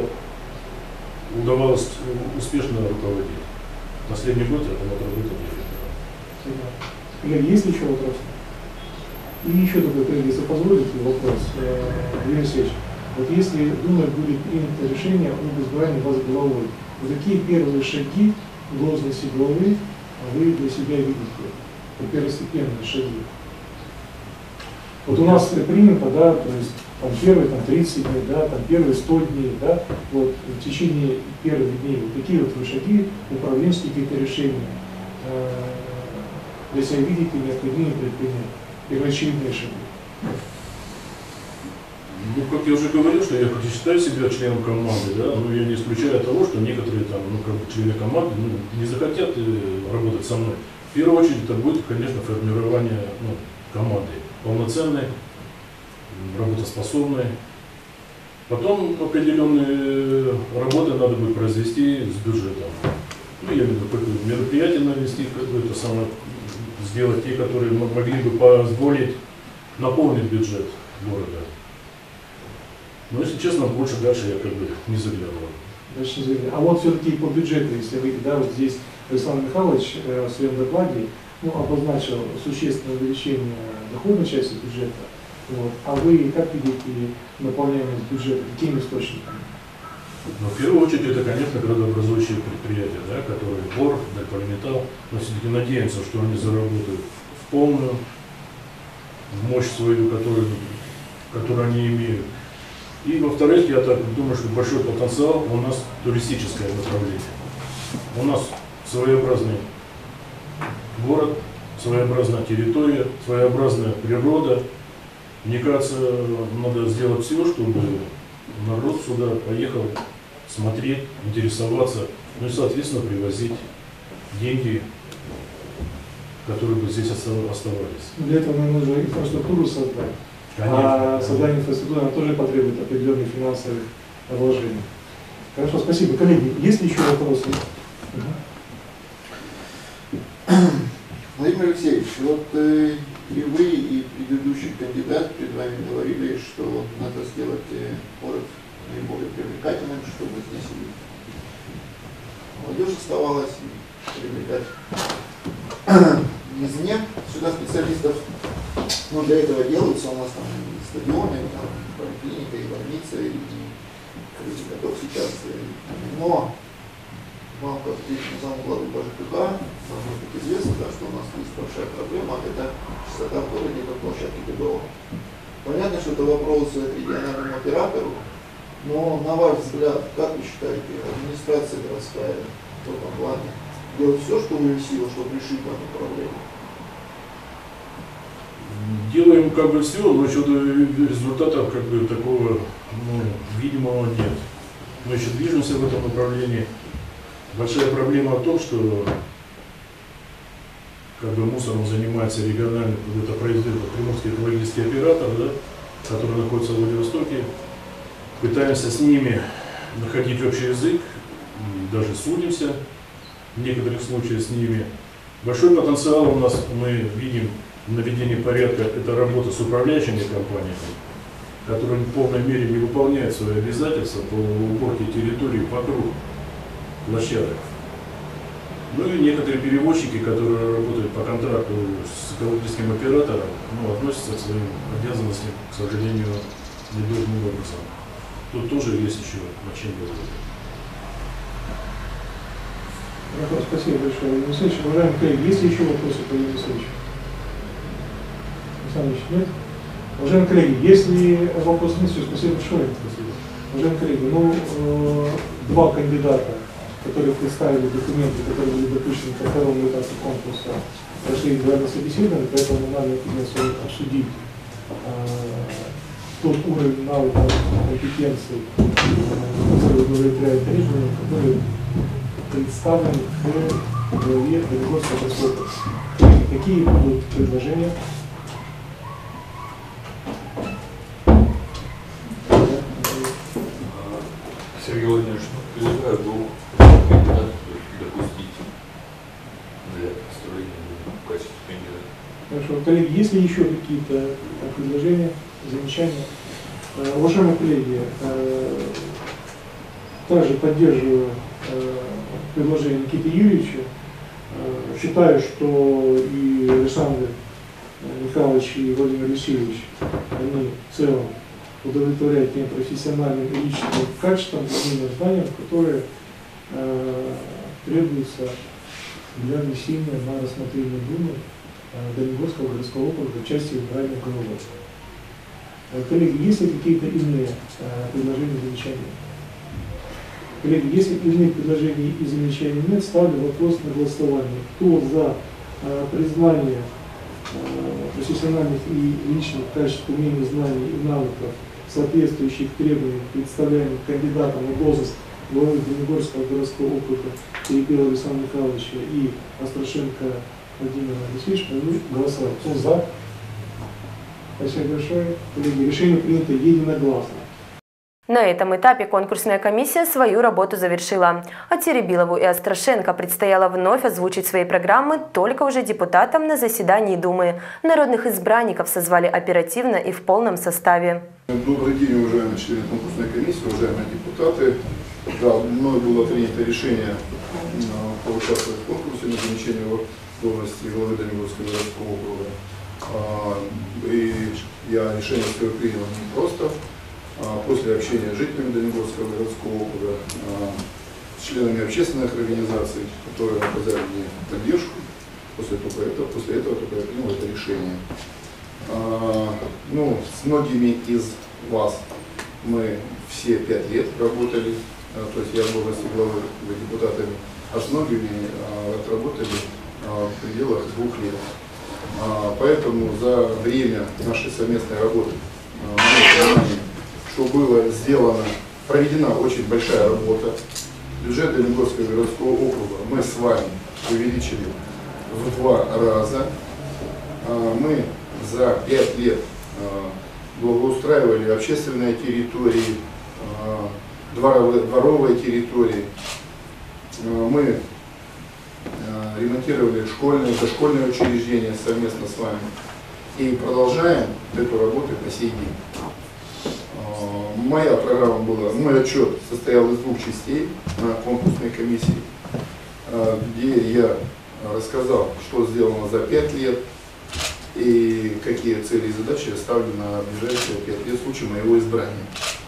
удавалось успешно руководить. Последний год я была работа директором. Коллеги, есть ли еще вопросы? И еще такой, коллеги, если позволите, вопрос, Юрий Алексеевич. Вот если Думой будет принято решение об избрании вас главой, вот какие первые шаги в должности главы вы для себя видите? Первостепенные шаги. Вот у нас принято, да, то есть там первые там, тридцать дней, да, там первые сто дней, да, вот в течение первых дней, вот какие вот вы шаги, управленческие какие-то решения э, для себя видите необходимо предпринять, первоочередные шаги. Ну, как я уже говорил, что я хоть и считаю себя членом команды, да, но я не исключаю того, что некоторые там, ну, как бы члены команды ну, не захотят работать со мной. В первую очередь это будет, конечно, формирование ну, команды полноценной, работоспособной. Потом определенные работы надо будет произвести с бюджетом. Ну, я имею в виду, какое-то мероприятие навести, какое-то самое, сделать те, которые могли бы позволить наполнить бюджет города. Но, если честно, больше дальше я как бы не заглядывал. Дальше не заглядывал. А вот все-таки по бюджету, если вы, да, вот здесь Александр Михайлович э, в своем докладе ну, обозначил существенное увеличение доходной части бюджета. Вот. А вы как видите наполняемость бюджета, какими источниками? Но в первую очередь это, конечно, градообразующие предприятия, да, которые Бор, Дальполиметалл, но все-таки надеемся, что они заработают в полную в мощь свою, которую, которую они имеют. И во-вторых, я так думаю, что большой потенциал у нас туристическое направление. У нас своеобразный город, своеобразная территория, своеобразная природа. Мне кажется, надо сделать все, чтобы народ сюда поехал смотреть, интересоваться, ну и, соответственно, привозить деньги, которые бы здесь оставались. Для этого нам нужно инфраструктуру создать. Конечно. А создание инфраструктуры она тоже потребует определенных финансовых вложений. Хорошо, спасибо. Коллеги, есть ли еще вопросы? Владимир Алексеевич, вот э, и вы, и предыдущий кандидат перед вами говорили, что надо сделать э, город наиболее привлекательным, чтобы здесь и молодежь оставалась, и привлекать извне сюда специалистов. Но для этого делаются у нас там и стадионы, и, там, поликлиника, и больница, и, и готов сейчас. И, но вам, как заму главы по ЖКХ, должно быть известно, да, что у нас есть большая проблема, это чистота в городе на площадке ГБО. Понятно, что это вопрос к региональному оператору, но на ваш взгляд, как вы считаете, администрация городская в этом плане делает все, что в ее силах, чтобы решить данную проблему? Делаем как бы все, но что-то результатов как бы такого ну, видимого нет. Мы еще движемся в этом направлении. Большая проблема в том, что как бы мусором занимается региональный вот это производитель, приморский экологический оператор, да, который находится в Владивостоке. Пытаемся с ними находить общий язык, и даже судимся в некоторых случаях с ними. Большой потенциал у нас, мы видим, наведение порядка, это работа с управляющими компаниями, которые в полной мере не выполняют свои обязательства по уборке территории вокруг площадок. Ну и некоторые перевозчики, которые работают по контракту с экологическим оператором, ну, относятся к своим обязанностям, к сожалению, недолжным образом. Тут тоже есть еще над чем говорить. Хорошо, спасибо большое, Владимир Алексеевич. Уважаемые коллеги, есть ли еще вопросы по Владимиру Алексеевичу? Александр Ильич, нет? Уважаемые коллеги, если вопрос нет, все, спасибо большое. Спасибо. Уважаемые коллеги, ну, э, два кандидата, которые представили документы, которые были допущены ко второму этапу конкурса, прошли два собеседования, поэтому нам необходимо обсудить э, тот уровень навыков, компетенций, который удовлетворяет требованиям, который представлен в главе Дальнегорского поселка. Какие будут предложения? Сергей Владимирович, предлагаю двух кандидатов допустить для построения в качестве кандидата. Хорошо. Коллеги, есть ли еще какие-то предложения, замечания? Уважаемые коллеги, также поддерживаю предложение Никиты Юрьевича Считаю, что и Александр Михайлович, и Владимир Алексеевич, они в целом удовлетворяют тем профессиональным и личным качествам и знаниям, которые э, требуются для внесения на рассмотрение Думы э, Дальнегорского городского округа в части избрания головы. Э, коллеги, есть ли какие-то иные э, предложения и замечания? Коллеги, если иных предложений и замечаний нет, ставлю вопрос на голосование. Кто за э, признание э, профессиональных и личных качеств, умений, знаний и навыков, соответствующих требованиям, представляемых кандидатам на должность главы Дальнегорского городского округа Перепелова Александра Михайловича и Острашенко Владимира Алексеевича, мы голосовать. Кто за? Спасибо большое. Коллеги, решение принято единогласно. На этом этапе конкурсная комиссия свою работу завершила. А Теребилову и Острашенко предстояло вновь озвучить свои программы только уже депутатам на заседании Думы. Народных избранников созвали оперативно и в полном составе. Добрый день, уважаемые члены конкурсной комиссии, уважаемые депутаты. Да, мной было принято решение поучаствовать в конкурсе на замещение должности главы Дальнегорского городского округа. И я решение свое принял не просто. После общения с жителями Дальнегорского городского округа, с членами общественных организаций, которые оказали мне поддержку, после этого, после этого только я принял это решение. Ну, с многими из вас мы все пять лет работали, то есть я в должности главы депутатами, а с многими отработали в пределах двух лет. Поэтому за время нашей совместной работы, что было сделано, проведена очень большая работа. Бюджет Дальнегорского городского округа мы с вами увеличили в два раза. Мы за пять лет благоустраивали общественные территории, дворовые, дворовые территории. Мы ремонтировали школьные, дошкольные учреждения совместно с вами и продолжаем эту работу по сей день. Моя программа была, мой отчет состоял из двух частей на конкурсной комиссии, где я рассказал, что сделано за пять лет и какие цели и задачи я ставлю на ближайшие пять лет в случае моего избрания.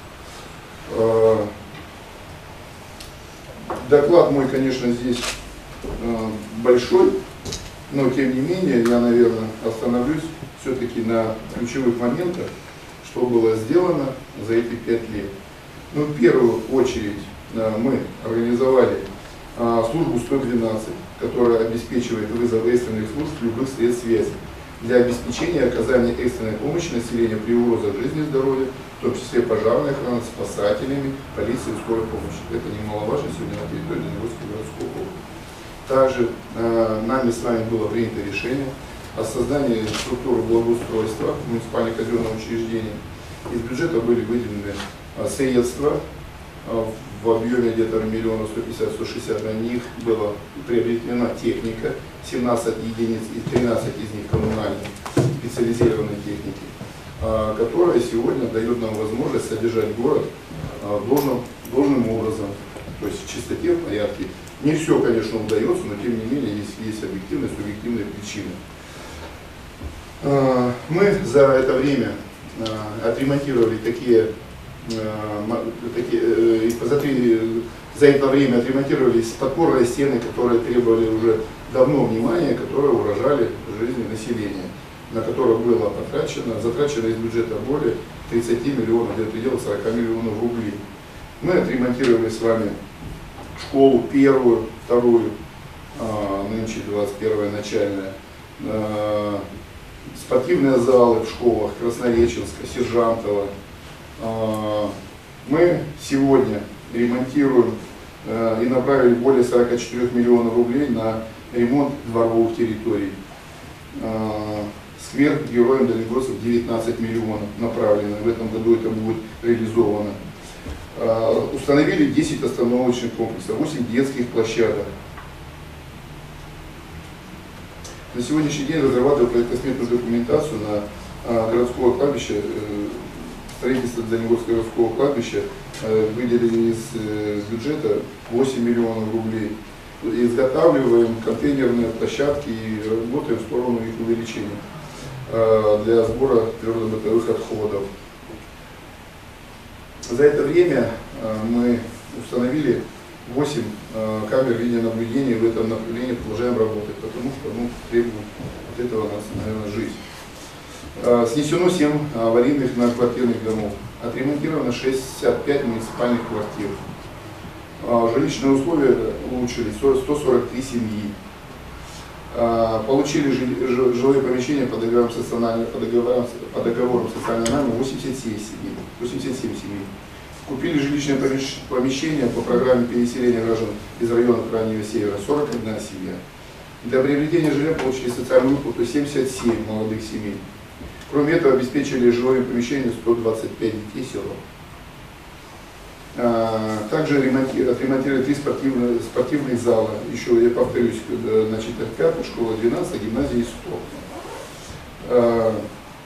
Доклад мой, конечно, здесь большой, но тем не менее я, наверное, остановлюсь все-таки на ключевых моментах, что было сделано за эти пять лет. Ну, в первую очередь мы организовали службу сто двенадцать, которая обеспечивает вызов экстренных служб любых средств связи для обеспечения оказания экстренной помощи населению при угрозах жизни и здоровья, в том числе пожарной охраны, спасателями, полицией и скорой помощи. Это немаловажно сегодня на территории Дальнегорского городского округа. Также э, нами с вами было принято решение о создании структуры благоустройства муниципальных казенных учреждений. Из бюджета были выделены средства в объеме где-то миллиона сто пятьдесят — сто шестьдесят. На них была приобретена техника, семнадцать единиц и тринадцать из них коммунальной специализированной техники, которая сегодня дает нам возможность содержать город должным, должным образом, то есть в чистоте, в порядке. Не все, конечно, удается, но тем не менее есть, есть объективные, субъективные причины. Мы за это время отремонтировали такие, такие за это время отремонтировались подпорные стены, которые требовали уже давно внимания, которые угрожали жизни населения, на которые было потрачено, затрачено из бюджета более тридцати миллионов, где-то пределах сорока миллионов рублей. Мы отремонтировали с вами школу первую, вторую, нынче двадцать первая начальная, спортивные залы в школах Краснореченска, Сержантова. Мы сегодня ремонтируем и направили более сорока четырёх миллионов рублей на ремонт дворовых территорий. Сквер героям Дальнегорцев девятнадцать миллионов направлено, в этом году это будет реализовано. Установили десять остановочных комплексов, восемь детских площадок. На сегодняшний день разрабатываю проектно-сметную документацию на городское кладбище, строительство Дальнегорского городского кладбища, выделили из бюджета восемь миллионов рублей. изготавливаем контейнерные площадки и работаем в сторону их увеличения э, для сбора твердобытовых отходов. За это время э, мы установили восемь э, камер видеонаблюдения, в этом направлении продолжаем работать, потому что ну, требует от этого нас, наверное, жизнь. Э, снесено семь аварийных многоквартирных домов, отремонтировано шестьдесят пять муниципальных квартир. Э, жилищные условия улучшили сто сорок три семьи. Э, получили жили, жилые помещения по договорам, по договорам, по договорам социальной наймы восемьдесят семь семей. восемьдесят семь семей. Купили жилищное помещение по программе переселения граждан из районов Крайнего Севера сорок одна семья. Для приобретения жилья получили социальную выплату семьдесят семь молодых семей. Кроме этого, обеспечили жилое помещение сто двадцать пять детей села. Также отремонтировали три спортивных, спортивных зала. Еще, я повторюсь, значит, пятая школа двенадцать, гимназия сто.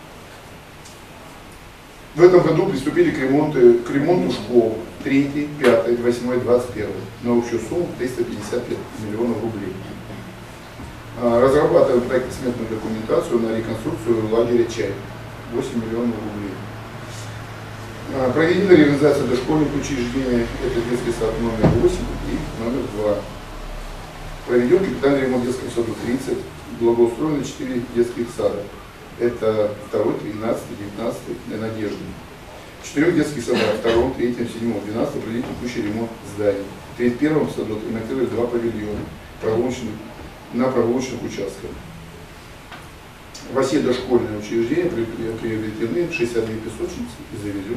В этом году приступили к ремонту, к ремонту школ третьей, пятой, восьмой, двадцать первой на общую сумму триста пятьдесят пять миллионов рублей. Разрабатываем проектно-сметную документацию на реконструкцию лагеря «Чай» восемь миллионов рублей. Проведена реализация дошкольных учреждений, это детский сад номер восемь и номер два. Проведен капитальный ремонт детских садов тридцать, благоустроено четыре детских сада. Это второй, тринадцатый, девятнадцатый для Надежды. В четырех детских садах, втором, третьем, седьмом, двенадцатом провели текущий ремонт зданий. В тридцать первом саду отремонтировали два павильона прогулочных, на прогулочных участках. Во все дошкольные учреждения приобретены шестьдесят две песочницы и завезен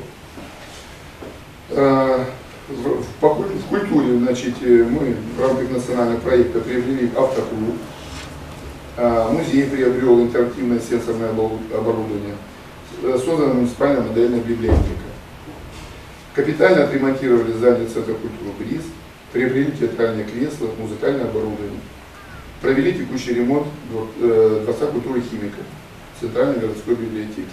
песок. В культуре, значит, мы в рамках национального проекта приобрели автоклуб. Музей приобрел интерактивное сенсорное оборудование, создана муниципальная модельная библиотека. Капитально отремонтировали здание Центра культуры «Бриз», приобрели театральное кресло, музыкальное оборудование. Провели текущий ремонт Дворца культуры химиков, Центральной городской библиотеки.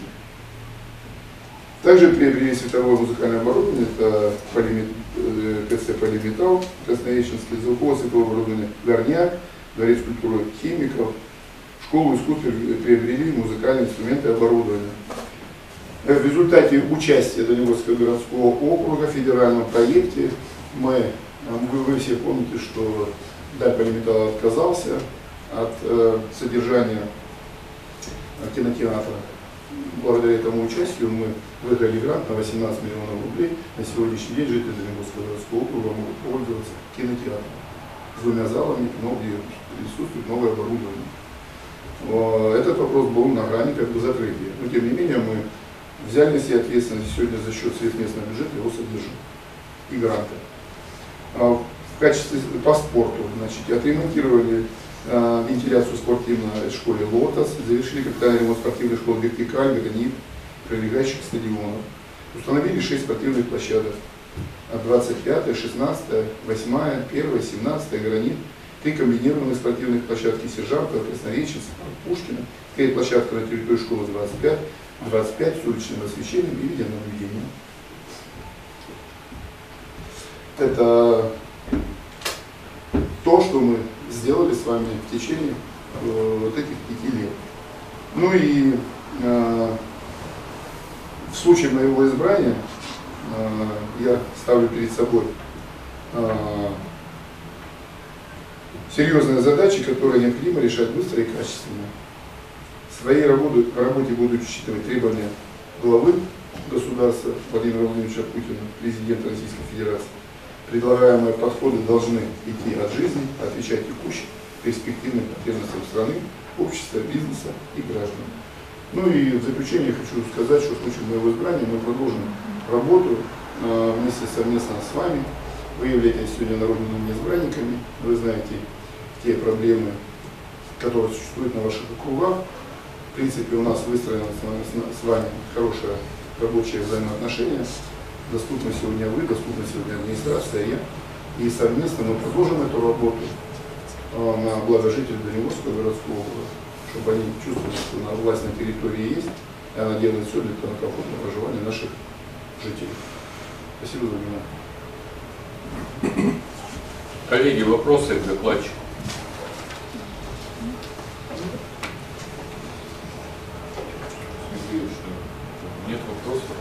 Также приобрели световое музыкальное оборудование, это ТЦ «Полиметалл», Красноярский, звуковое световое оборудование «Горняк», Дворец культуры химиков. Школу искусств приобрели музыкальные инструменты и оборудование. В результате участия Дальнегорского городского округа в федеральном проекте мы, вы, вы все помните, что Дальполиметалл отказался от э, содержания кинотеатра. Благодаря этому участию мы выиграли грант на восемнадцать миллионов рублей. На сегодняшний день жители Дальнегорского городского округа могут пользоваться кинотеатром с двумя залами, но где присутствует новое оборудование. Этот вопрос был на грани как бы закрытия. Но тем не менее мы взяли на себя ответственность сегодня за счет средств местного бюджета его содержим и гранта. В качестве по спорту, значит, отремонтировали э, вентиляцию в спортивной школе «Лотос», завершили капитальный ремонт спортивной школы «Вертикаль», «Гранит», прилегающих стадионов. Установили шесть спортивных площадок. двадцать пятая, шестнадцатая, восьмая, первая, семнадцатая, «Гранит». Три комбинированных спортивных площадки «Сержантов», «Краснореченцев», «Пушкина». Три площадки на территории школы двадцать пять, двадцать пять с уличным освещением и видеонаблюдением. Это то, что мы сделали с вами в течение э, вот этих пяти лет. Ну и э, в случае моего избрания э, я ставлю перед собой э, серьезные задачи, которые необходимо решать быстро и качественно. В своей работе, работе буду учитывать требования главы государства Владимира Владимировича Путина, президента Российской Федерации. Предлагаемые подходы должны идти от жизни, отвечать текущим перспективным потребностям страны, общества, бизнеса и граждан. Ну и в заключение хочу сказать, что в случае моего избрания мы продолжим работу э, вместе совместно с вами. Вы являетесь сегодня народными избранниками, вы знаете те проблемы, которые существуют на ваших округах. В принципе, у нас выстроено с вами хорошее рабочее взаимоотношение. Доступны сегодня вы, доступна сегодня администрация, я. И совместно мы продолжим эту работу э, на благо жителей Дальнегорского городского округа, чтобы они чувствовали, что на власть на территории есть, и она делает все для комфортного проживания наших жителей. Спасибо за внимание. Коллеги, вопросы к докладчику? Нет вопросов?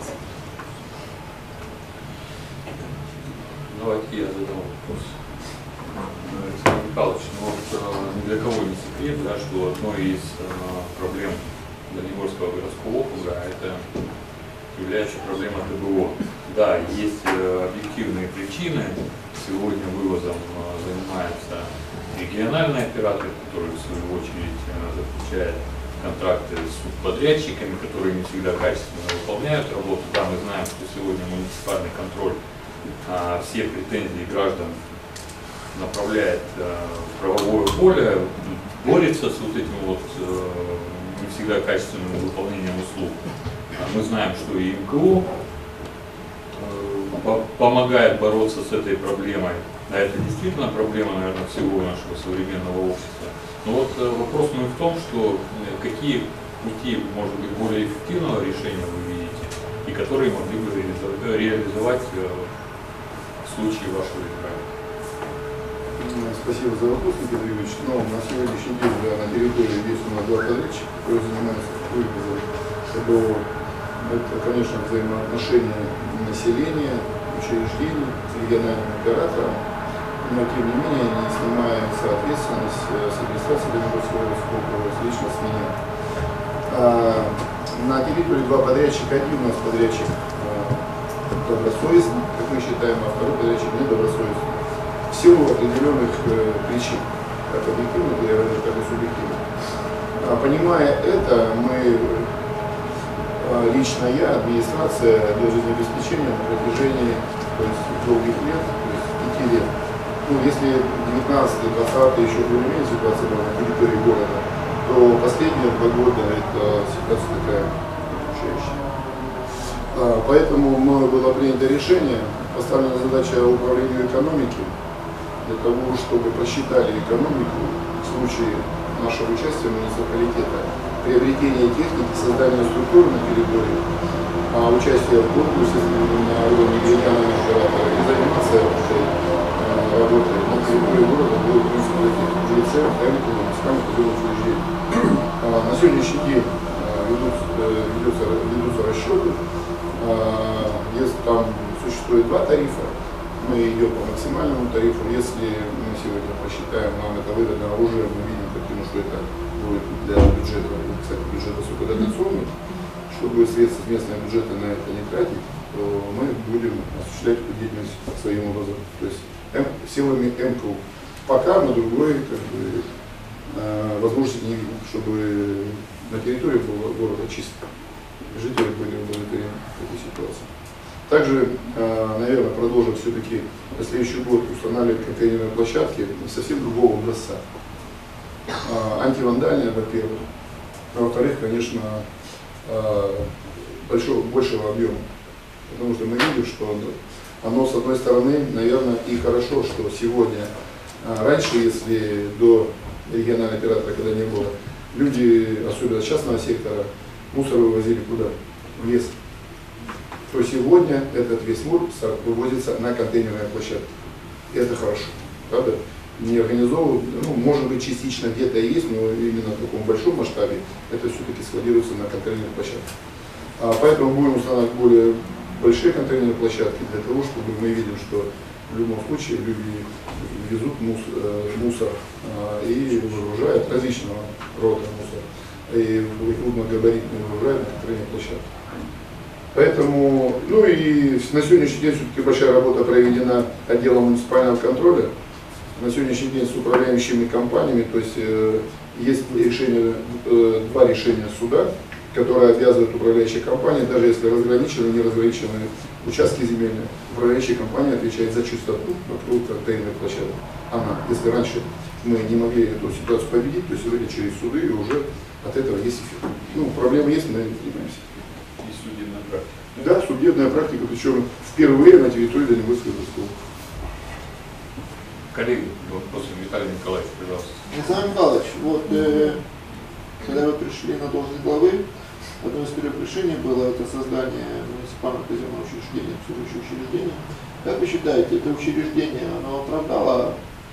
Давайте я задам вопрос. Александр Михайлович, ну вот ни для кого не секрет, да, что одной из э, проблем Дальнегорского городского округа это является проблема ТБО. Да, есть э, объективные причины. Сегодня вывозом э, занимаются региональные операторы, которые в свою очередь э, заключают контракты с подрядчиками, которые не всегда качественно выполняют работу. Да, мы знаем, что сегодня муниципальный контроль а, все претензии граждан направляет а, в правовое поле, борется с вот этим вот а, не всегда качественным выполнением услуг. А, мы знаем, что и МКО а, помогает бороться с этой проблемой. А это действительно проблема, наверное, всего нашего современного общества. Но вот вопрос мой в том, что какие пути, может быть, более эффективного решения вы видите, и которые могли бы реализовать в случае вашего избрания. Спасибо за вопрос, Никита Юрьевич. Но на сегодняшний день да, на территории есть у нас два подрядчика, которые занимаются вывозом ТБО. Это, конечно, взаимоотношения населения, учреждений с региональным оператором. Но, тем не менее, не снимается ответственность с администрации Дальнегорского округа, лично с меня. А, на территории два подрядчика. Один у нас подрядчик а, добросовестный, как мы считаем, а второй подрядчик недобросовестный. В силу определенных э, причин, как объективных, так и субъективных. А, понимая это, мы, а, лично я, администрация отдел жизнеобеспечения на протяжении то есть, долгих лет, то есть пяти лет, ну, если девятнадцатый двадцатый еще более-менее ситуация была на территории города, то последние два года это ситуация такая удручающая. А, поэтому мною было принято решение, поставлена задача управлению экономики, для того, чтобы просчитали экономику в случае нашего участия муниципалитета, приобретение техники, создание структуры на территории, а участие в конкурсе на уровне регионального оператора и заниматься этой работой на территории города будет лице, муниципальных учреждений. На сегодняшний день ведутся, ведутся, ведутся расчеты, если там существует два тарифа, мы идем по максимальному тарифу. Если мы сегодня посчитаем, нам это выгодно, уже мы видим, потому что это будет для бюджета, кстати, бюджет высокодотационный, чтобы средства местного бюджета на это не тратить, то мы будем осуществлять эту деятельность своим образом, то есть М, силами МКУ. Пока мы другой как бы, э, возможности не видим, чтобы на территории было города чисто. Жители были удовлетворены этой ситуации. Также, наверное, продолжим все-таки на следующий год устанавливать контейнерные площадки совсем другого образца. Антивандальные, во-первых. А во-вторых, конечно, большого, большего объема. Потому что мы видим, что оно, с одной стороны, наверное, и хорошо, что сегодня, раньше, если до регионального оператора, когда не было, люди, особенно частного сектора, мусор вывозили куда? В лес. То сегодня этот весь мусор вывозится на контейнерные площадки. И это хорошо, правда? Не организовывают, ну, может быть, частично где-то и есть, но именно в таком большом масштабе это все-таки складируется на контейнерных площадках. А поэтому будем устанавливать более большие контейнерные площадки для того, чтобы мы видим, что в любом случае люди везут мусор, мусор и выгружают различного рода мусор. И крупногабаритные выгружают на контейнерные площадки. Поэтому, ну и на сегодняшний день все-таки большая работа проведена отделом муниципального контроля. На сегодняшний день с управляющими компаниями, то есть э, есть решение, э, два решения суда, которые обязывают управляющие компании, даже если разграничены, не разграничены участки земельные, управляющая компания отвечает за чистоту вокруг контейнерной площадки. Она, если раньше мы не могли эту ситуацию победить, то сегодня через суды и уже от этого есть эффект. Ну, проблемы есть, мы занимаемся. И судебная практика. Да, судебная практика, причем впервые на территории Дальнегорского городского. Коллеги, вопросы Виталий Николаевич, пожалуйста. Александр Михайлович, вот э, когда вы пришли на должность главы, одно из первых решений было это создание муниципального казенного учреждения, обслуживающего учреждения. Как вы считаете, это учреждение, оно оправдало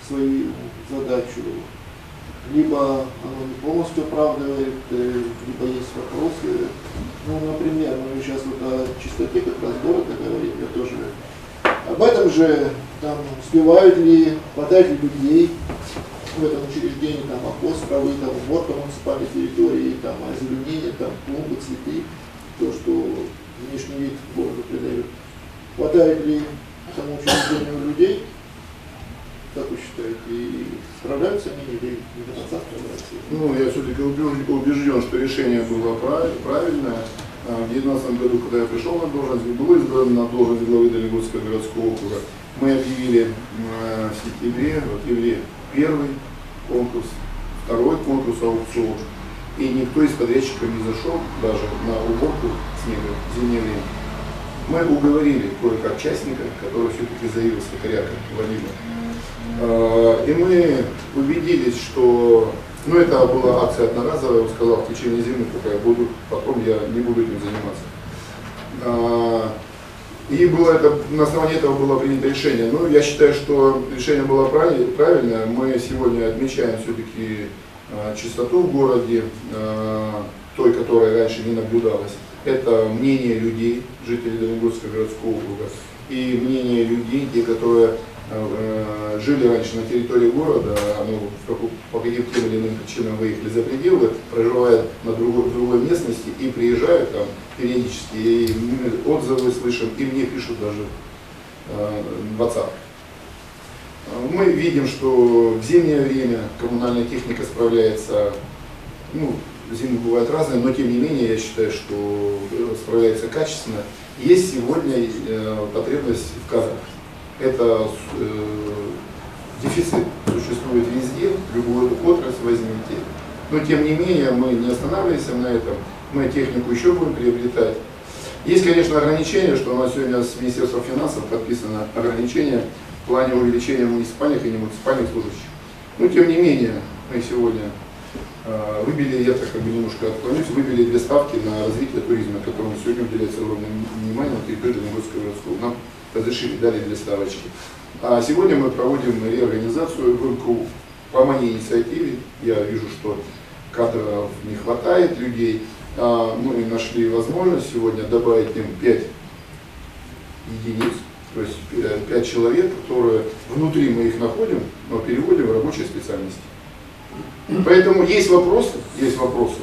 свою задачу, либо оно не полностью оправдывает, либо есть вопросы. Ну, например, мы сейчас вот о чистоте как раз города говорим, я тоже об этом же, там, успевают ли, хватает ли людей в этом учреждении, там, окос, травы, там, уборка муниципальной территории, там, озеленение, там, клумбы, цветы, то, что внешний вид города придает. Хватает ли самому учреждению людей, как вы считаете, и справляются они или не до конца справляются? Ну, я все-таки убежден, что решение было правильное. В две тысячи девятнадцатом году, когда я пришел на должность, был избран на должность главы Дальнегорского городского округа. Мы объявили в сентябре, в октябре первый конкурс, второй конкурс аукцион. И никто из подрядчиков не зашел даже на уборку снега в зимнее время. Мы уговорили кое-как частника, который все-таки заявился, Коряка Владимир. И мы убедились, что, ну, это была акция одноразовая, я сказал, в течение зимы, пока я буду, потом я не буду этим заниматься. И было это, на основании этого было принято решение. Ну, я считаю, что решение было правильное. Мы сегодня отмечаем все-таки чистоту в городе, той, которая раньше не наблюдалась. Это мнение людей, жителей Дальнегорского городского округа, и мнение людей, те, которые э, жили раньше на территории города, ну, по каким-то тем или иным причинам выехали за пределы, проживают на другой, другой местности и приезжают там периодически, и мы отзывы слышим, и мне пишут даже э, в WhatsApp. Мы видим, что в зимнее время коммунальная техника справляется, ну, зимы бывают разные, но тем не менее я считаю, что справляется качественно. Есть сегодня э, потребность в кадрах. Это э, дефицит существует везде, любую отрасль возьмите. Но тем не менее мы не останавливаемся на этом, мы технику еще будем приобретать. Есть, конечно, ограничения, что у нас сегодня с Министерством финансов подписано ограничение в плане увеличения муниципальных и немуниципальных служащих. Но тем не менее мы сегодня выбили, я так как бы немножко отклонюсь, выбили две ставки на развитие туризма, которому сегодня уделяется огромное внимание на территории Дальнегорского городского. Нам разрешили, дали две ставочки. А сегодня мы проводим реорганизацию в МКУ. По моей инициативе я вижу, что кадров не хватает людей. Мы нашли возможность сегодня добавить им пять единиц, то есть пять человек, которые внутри мы их находим, но переводим в рабочие специальности. Поэтому есть вопросы, есть вопросы,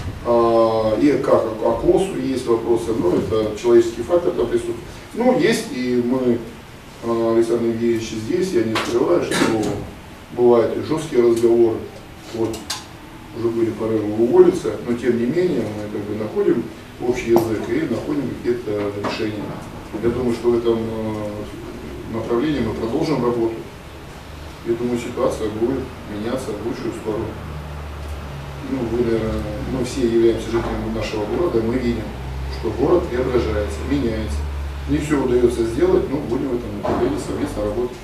и как о КОСу есть вопросы, но это человеческий фактор там присутствует. Ну, есть, и мы, Александр Евгеньевич здесь, я не скрываю, что бывают и жесткие разговоры, вот, уже были порывы уволиться, но тем не менее мы как бы находим общий язык и находим какие-то решения. Я думаю, что в этом направлении мы продолжим работу. Я думаю, ситуация будет меняться в лучшую сторону. Ну, вы, наверное, мы все являемся жителями нашего города, мы видим, что город преображается, меняется. Не все удается сделать, но будем в этом направлении совместно работать.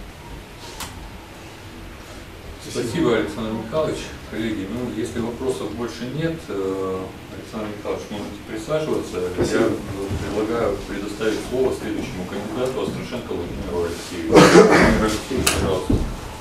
Спасибо, Александр Михайлович. Коллеги, ну, если вопросов больше нет, Александр Михайлович, можете присаживаться. Спасибо. Я предлагаю предоставить слово следующему кандидату Острашенко Владимиру Алексеевичу. Владимир Алексеевич, пожалуйста.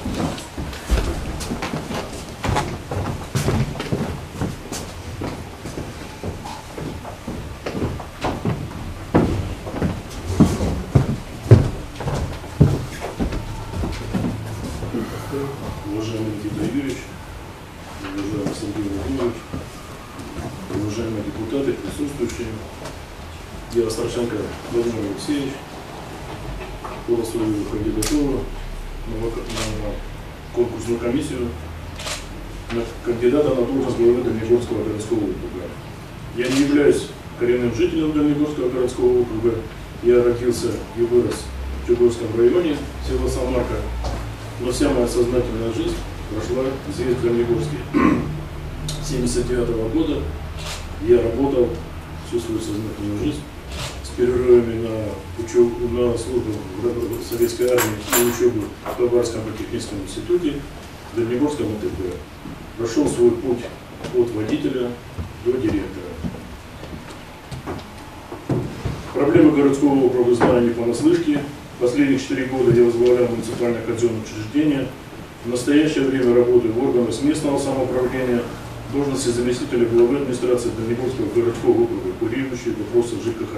Уважаемый Никита Юрьевич, уважаемый Сергей Владимирович, уважаемые депутаты, присутствующие, я Острашенко Владимир Алексеевич, подал свою кандидатуру на, на конкурсную комиссию на кандидата на должность главы Дальнегорского городского округа. Я не являюсь коренным жителем Дальнегорского городского округа. Я родился и вырос в Чугуевском районе, село Самарка. Но вся моя сознательная жизнь прошла здесь, в Дальнегорске. С тысяча девятьсот семьдесят девятого года я работал всю свою сознательную жизнь с перерывами на, учебу, на службу в советской армии и учебу в Баварском политехническом институте в Дальнегорском АТП. Прошел свой путь от водителя до директора. Проблемы городского округа знаю не понаслышке. Последние четыре года я возглавлял муниципальное казенное учреждение В настоящее время работаю в органах местного самоуправления, в должности заместителя главы администрации Дальнегорского городского округа, курирующий вопросы ЖКХ.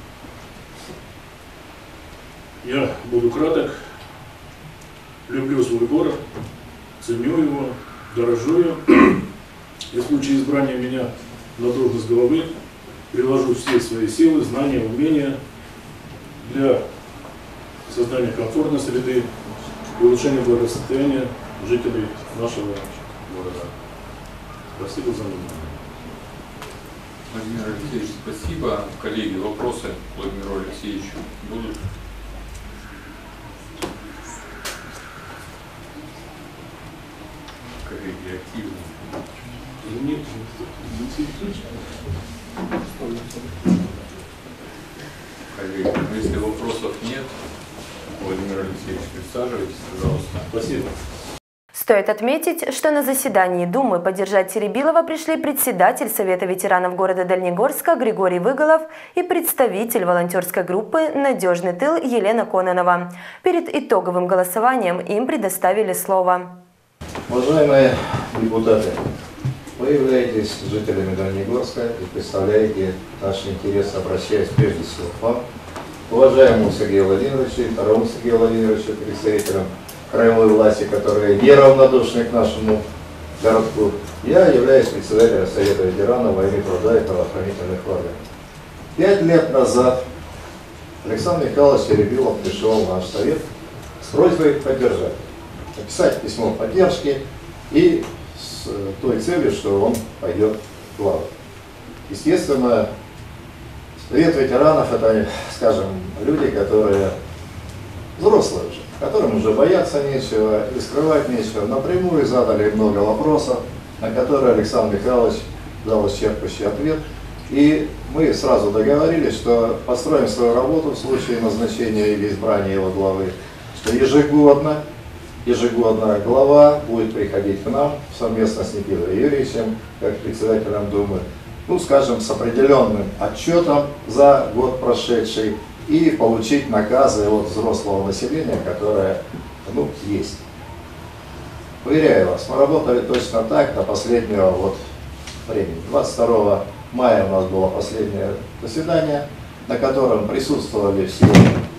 Я буду краток. Люблю свой город, ценю его, дорожу им. И в случае избрания меня на должность главы приложу все свои силы, знания, умения для создания комфортной среды и улучшения благосостояния жителей нашего города. Спасибо за внимание. Владимир Алексеевич, спасибо. Коллеги, вопросы к Владимиру Алексеевичу будут? Коллеги, активно. Нет, Коллеги, но если вопросов нет, Владимир Алексеевич, присаживайтесь, пожалуйста. спасибо. Стоит отметить, что на заседании Думы поддержать Теребилова пришли председатель Совета ветеранов города Дальнегорска Григорий Выголов и представитель волонтерской группы «Надежный тыл» Елена Кононова. Перед итоговым голосованием им предоставили слово. Уважаемые депутаты, вы являетесь жителями Дальнегорска и представляете наши интересы, обращаясь прежде всего к вам, уважаемому Сергею Владимировичу и второму Сергею Владимировичу, представителям краевой власти, которые неравнодушны к нашему городку. Я являюсь председателем Совета ветеранов войны, труда и правоохранительных органов. Пять лет назад Александр Михайлович Теребилов пришел в наш совет с просьбой поддержать, написать письмо поддержки и с той целью, что он пойдет в главу. Естественно, Совет ветеранов — это, скажем, люди, которые взрослые уже, которым уже бояться нечего и скрывать нечего. Напрямую задали много вопросов, на которые Александр Михайлович дал исчерпывающий ответ. И мы сразу договорились, что построим свою работу в случае назначения или избрания его главы, что ежегодно, ежегодно глава будет приходить к нам совместно с Никитой Юрьевичем, как председателем Думы, ну, скажем, с определенным отчетом за год прошедший, и получить наказы от взрослого населения, которое, ну, есть. Уверяю вас, мы работали точно так до последнего вот времени. двадцать второго мая у нас было последнее заседание, на котором присутствовали все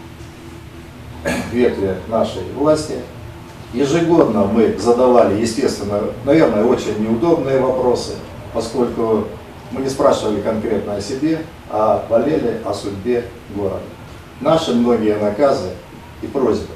ветви нашей власти. Ежегодно мы задавали, естественно, наверное, очень неудобные вопросы, поскольку мы не спрашивали конкретно о себе, а болели о судьбе города. Наши многие наказы и просьбы,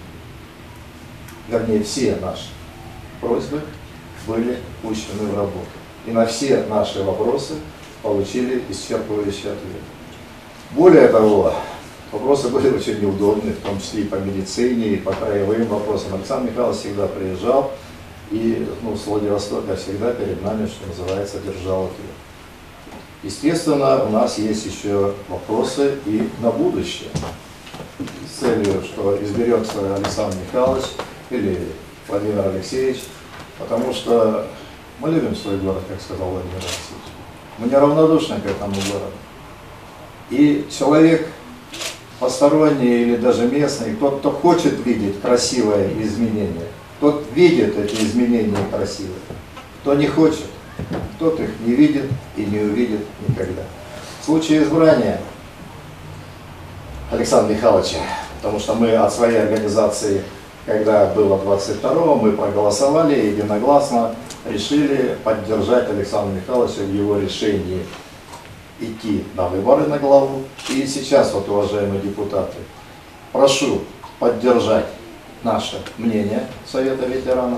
вернее, все наши просьбы были пущены в работу. И на все наши вопросы получили исчерпывающий ответ. Более того, вопросы были очень неудобные, в том числе и по медицине, и по краевым вопросам. Александр Михайлович всегда приезжал и, ну, с Владивостока всегда перед нами, что называется, держал ответ. Естественно, у нас есть еще вопросы и на будущее. С целью, что изберется Александр Михайлович или Владимир Алексеевич, потому что мы любим свой город, как сказал Владимир Алексеевич. Мы неравнодушны к этому городу. И человек посторонний или даже местный, тот, кто хочет видеть красивые изменения, тот видит эти изменения красивые. Кто не хочет, тот их не видит и не увидит никогда. В случае избрания Александра Михайловича, потому что мы от своей организации, когда было двадцать второго, мы проголосовали и единогласно решили поддержать Александра Михайловича в его решении идти на выборы на главу. И сейчас, вот, уважаемые депутаты, прошу поддержать наше мнение Совета ветеранов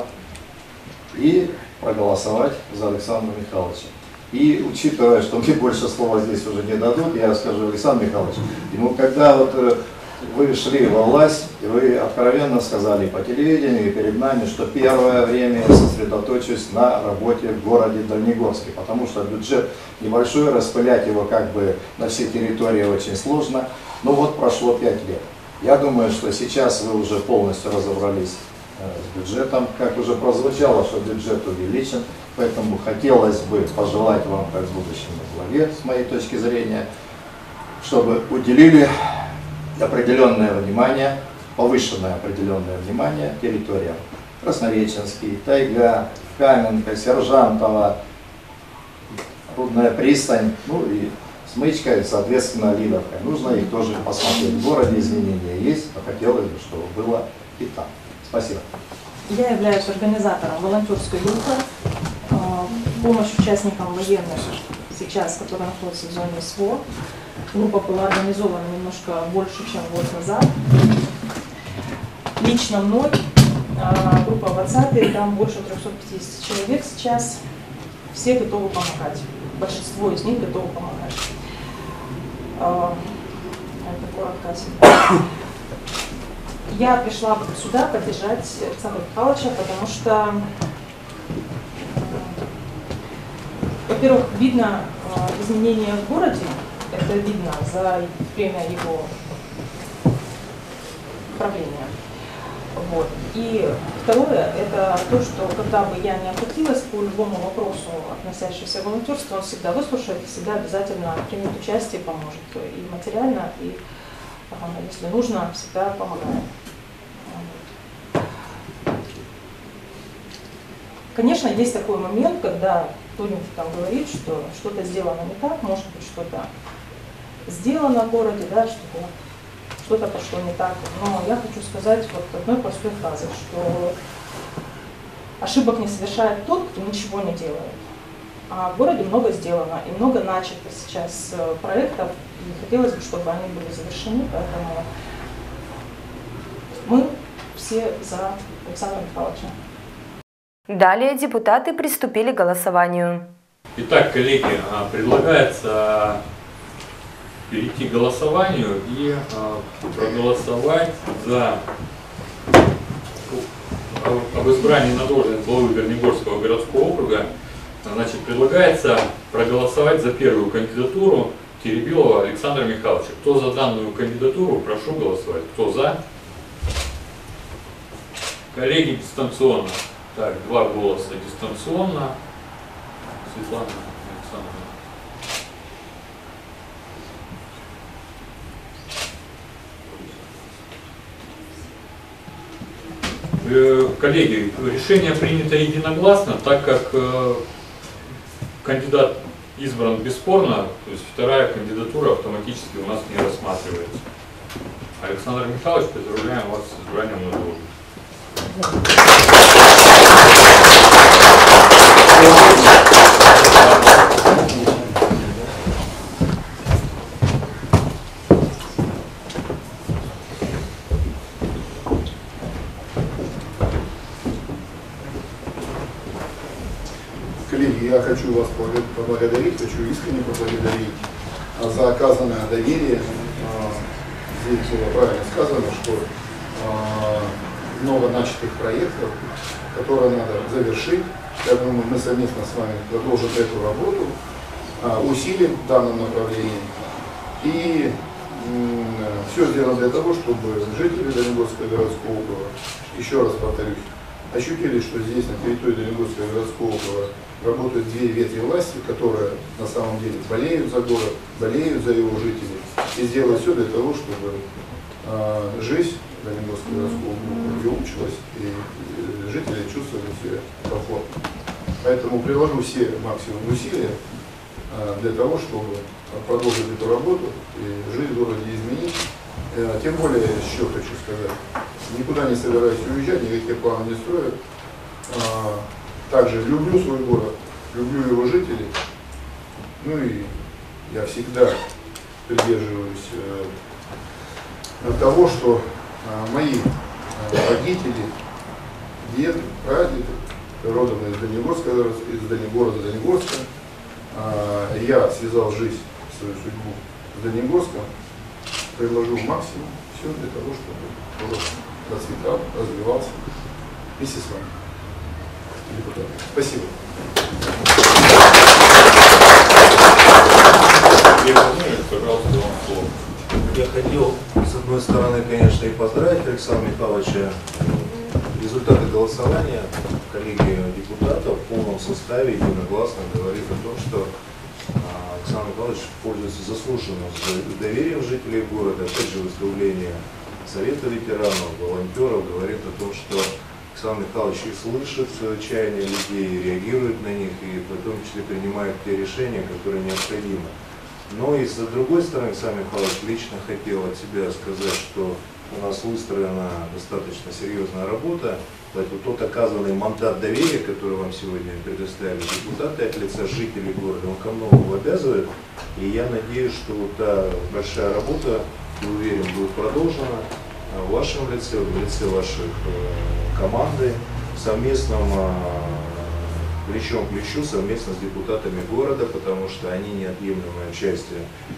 и проголосовать за Александра Михайловича. И учитывая, что мне больше слова здесь уже не дадут, я скажу: Александр Михайлович, ему когда вот вы шли во власть, и вы откровенно сказали по телевидению и перед нами, что первое время я сосредоточусь на работе в городе Дальнегорске, потому что бюджет небольшой, распылять его как бы на все территории очень сложно. Но вот прошло пять лет. Я думаю, что сейчас вы уже полностью разобрались с бюджетом, как уже прозвучало, что бюджет увеличен, поэтому хотелось бы пожелать вам, как будущему главе, с моей точки зрения, чтобы уделили определенное внимание, повышенное определенное внимание территориям. Краснореченский, Тайга, Каменка, Сержантова, Рудная пристань, ну и Смычка, и, соответственно, Лидовка. Нужно их тоже посмотреть. В городе изменения есть, но хотелось бы, чтобы было и там. Спасибо. Я являюсь организатором волонтерской группы. Помощь участникам военных сейчас, которые находятся в зоне СВО. Группа была организована немножко больше, чем год назад. Лично мной группа в WhatsApp, там больше трёхсот пятидесяти человек сейчас. Все готовы помогать. Большинство из них готовы помогать. Это коротко. Я пришла сюда поддержать Александра Михайловича, потому что, во-первых, видно изменения в городе, это видно за время его правления. Вот. И второе, это то, что когда бы я не обратилась по любому вопросу, относящемуся к волонтерству, он всегда выслушает и всегда обязательно примет участие, поможет и материально, и, если нужно, всегда помогает. Конечно, есть такой момент, когда кто-нибудь там говорит, что что-то сделано не так, может быть, что-то сделано в городе, да, что-то что-то пошло не так. Но я хочу сказать вот одной простой фразой, что ошибок не совершает тот, кто ничего не делает. А в городе много сделано и много начато сейчас проектов, и хотелось бы, чтобы они были завершены, поэтому мы все за Александра Михайловича. Далее депутаты приступили к голосованию. Итак, коллеги, предлагается перейти к голосованию и проголосовать за об избрании на должность главы Дальнегорского городского округа. Значит, предлагается проголосовать за первую кандидатуру Теребилова Александра Михайловича. Кто за данную кандидатуру, прошу голосовать. Кто за? Коллеги, дистанционно. Так, два голоса дистанционно. Светлана Александровна. Коллеги, решение принято единогласно, так как кандидат избран бесспорно, то есть вторая кандидатура автоматически у нас не рассматривается. Александр Михайлович, поздравляем вас с избранием на должность. Коллеги, я хочу вас поблагодарить, хочу искренне поблагодарить за оказанное доверие. Здесь было правильно сказано, что много начатых проектов, которые надо завершить. Я думаю, мы совместно с вами продолжим эту работу, усилим в данном направлении. И все сделано для того, чтобы жители Дальнегорского городского округа, еще раз повторюсь, ощутили, что здесь, на территории Дальнегорского городского округа, работают две ветви власти, которые на самом деле болеют за город, болеют за его жителей, и сделают все для того, чтобы э, жизнь Дальнегорского городского округа улучшилась, и э, жители чувствовали себя комфортно. Поэтому приложу все максимум усилия э, для того, чтобы продолжить эту работу и жизнь в городе изменить. Э, тем более, еще хочу сказать, никуда не собираюсь уезжать, никаких планов не строю. Э, Также люблю свой город, люблю его жителей. Ну и я всегда придерживаюсь э, того, что э, мои э, родители, дед, прадед, родом из Дальнегорска, из Дальнегорода Дальнегорска. Э, я связал жизнь, свою судьбу с Дальнегорском, приложу максимум все для того, чтобы город процветал, развивался вместе с вами. Спасибо. Я хотел, с одной стороны, конечно, и поздравить Александра Михайловича. Результаты голосования коллеги депутатов в полном составе единогласно говорит о том, что Александр Михайлович пользуется заслуженным доверием жителей города. Опять же, выступление Совета ветеранов, волонтеров говорит о том, что Александр Михайлович и слышит чаяния людей, реагирует на них и в том числе принимает те решения, которые необходимы. Но и с другой стороны, Александр Михайлович лично хотел от себя сказать, что у нас выстроена достаточно серьезная работа, поэтому тот оказанный мандат доверия, который вам сегодня предоставили депутаты от лица жителей города, он ко многому обязывает. И я надеюсь, что та большая работа, я уверен, будет продолжена в вашем лице, в лице ваших команды, совместном плечом к плечу, совместно с депутатами города, потому что они неотъемлемая часть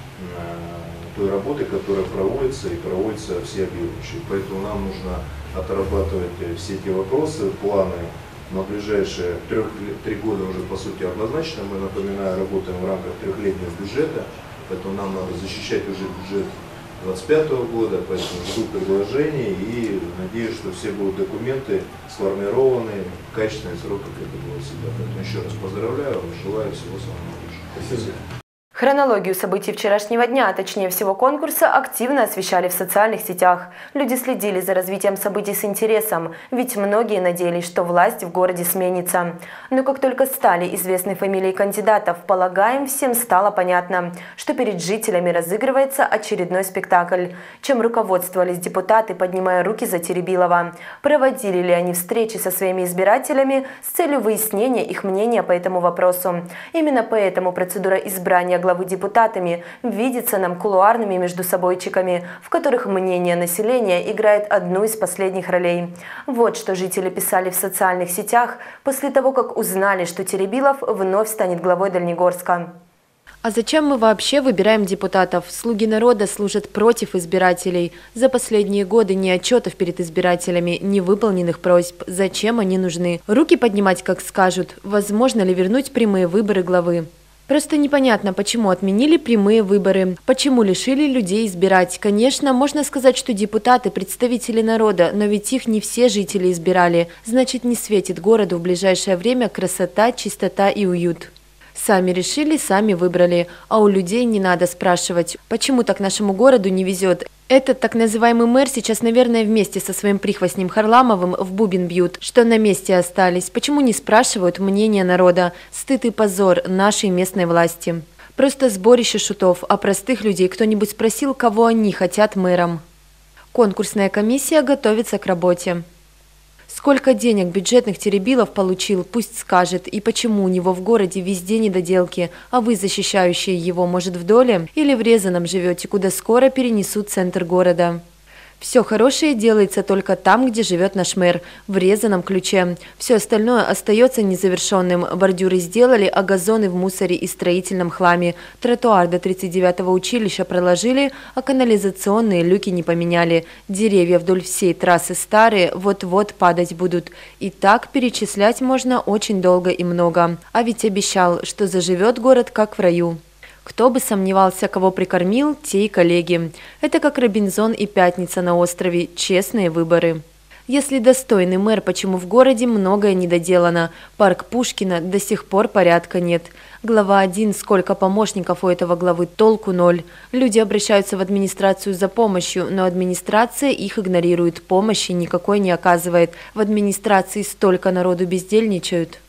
той работы, которая проводится и проводится всеобъемлющей. Поэтому нам нужно отрабатывать все эти вопросы, планы на ближайшие трех, три года уже по сути обозначены. Мы, напоминаю, работаем в рамках трехлетнего бюджета, поэтому нам надо защищать уже бюджет двадцать пятого года, поэтому жду предложений и надеюсь, что все будут документы сформированы в качественные сроки, как это было всегда. Поэтому еще раз поздравляю, желаю всего самого лучшего. Спасибо. Хронологию событий вчерашнего дня, а точнее всего конкурса, активно освещали в социальных сетях. Люди следили за развитием событий с интересом, ведь многие надеялись, что власть в городе сменится. Но как только стали известны фамилии кандидатов, полагаем, всем стало понятно, что перед жителями разыгрывается очередной спектакль. Чем руководствовались депутаты, поднимая руки за Теребилова? Проводили ли они встречи со своими избирателями с целью выяснения их мнения по этому вопросу? Именно поэтому процедура избрания главы депутатами видится нам кулуарными междусобойчиками, в которых мнение населения играет одну из последних ролей. Вот что жители писали в социальных сетях после того, как узнали, что Теребилов вновь станет главой Дальнегорска. А зачем мы вообще выбираем депутатов? Слуги народа служат против избирателей. За последние годы ни отчетов перед избирателями, ни выполненных просьб. Зачем они нужны? Руки поднимать, как скажут. Возможно ли вернуть прямые выборы главы? Просто непонятно, почему отменили прямые выборы, почему лишили людей избирать. Конечно, можно сказать, что депутаты – представители народа, но ведь их не все жители избирали. Значит, не светит городу в ближайшее время красота, чистота и уют. Сами решили, сами выбрали, а у людей не надо спрашивать, почему так нашему городу не везет. Этот так называемый мэр сейчас, наверное, вместе со своим прихвостнем Харламовым в бубен бьют, что на месте остались. Почему не спрашивают мнения народа? Стыд и позор нашей местной власти. Просто сборище шутов, а простых людей кто-нибудь спросил, кого они хотят мэром? Конкурсная комиссия готовится к работе. Сколько денег бюджетных Теребилов получил, пусть скажет, и почему у него в городе везде недоделки, а вы, защищающие его, может, в доле или в Резаном живете, куда скоро перенесут центр города. Все хорошее делается только там, где живет наш мэр, в Резаном ключе. Все остальное остается незавершенным. Бордюры сделали, а газоны в мусоре и строительном хламе. Тротуар до тридцать девятого училища проложили, а канализационные люки не поменяли. Деревья вдоль всей трассы старые, вот-вот падать будут. И так перечислять можно очень долго и много. А ведь обещал, что заживет город как в раю. Кто бы сомневался, кого прикормил, те и коллеги. Это как Робинзон и Пятница на острове. Честные выборы. Если достойный мэр, почему в городе многое недоделано? Парк Пушкина до сих пор порядка нет. Глава один, сколько помощников у этого главы, толку ноль. Люди обращаются в администрацию за помощью, но администрация их игнорирует, помощи никакой не оказывает. В администрации столько народу бездельничают.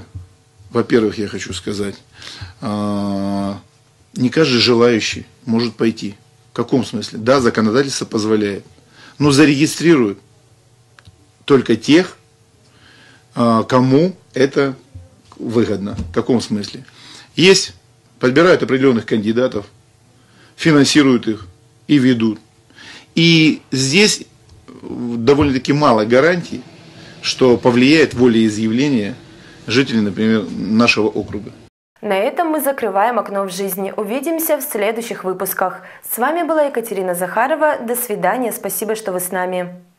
Во-первых, я хочу сказать, не каждый желающий может пойти. В каком смысле? Да, законодательство позволяет, но зарегистрируют только тех, кому это выгодно. В каком смысле? Есть, подбирают определенных кандидатов, финансируют их и ведут. И здесь довольно-таки мало гарантий, что повлияет волеизъявление жителей, например, нашего округа. На этом мы закрываем окно в жизни. Увидимся в следующих выпусках. С вами была Екатерина Захарова. До свидания. Спасибо, что вы с нами.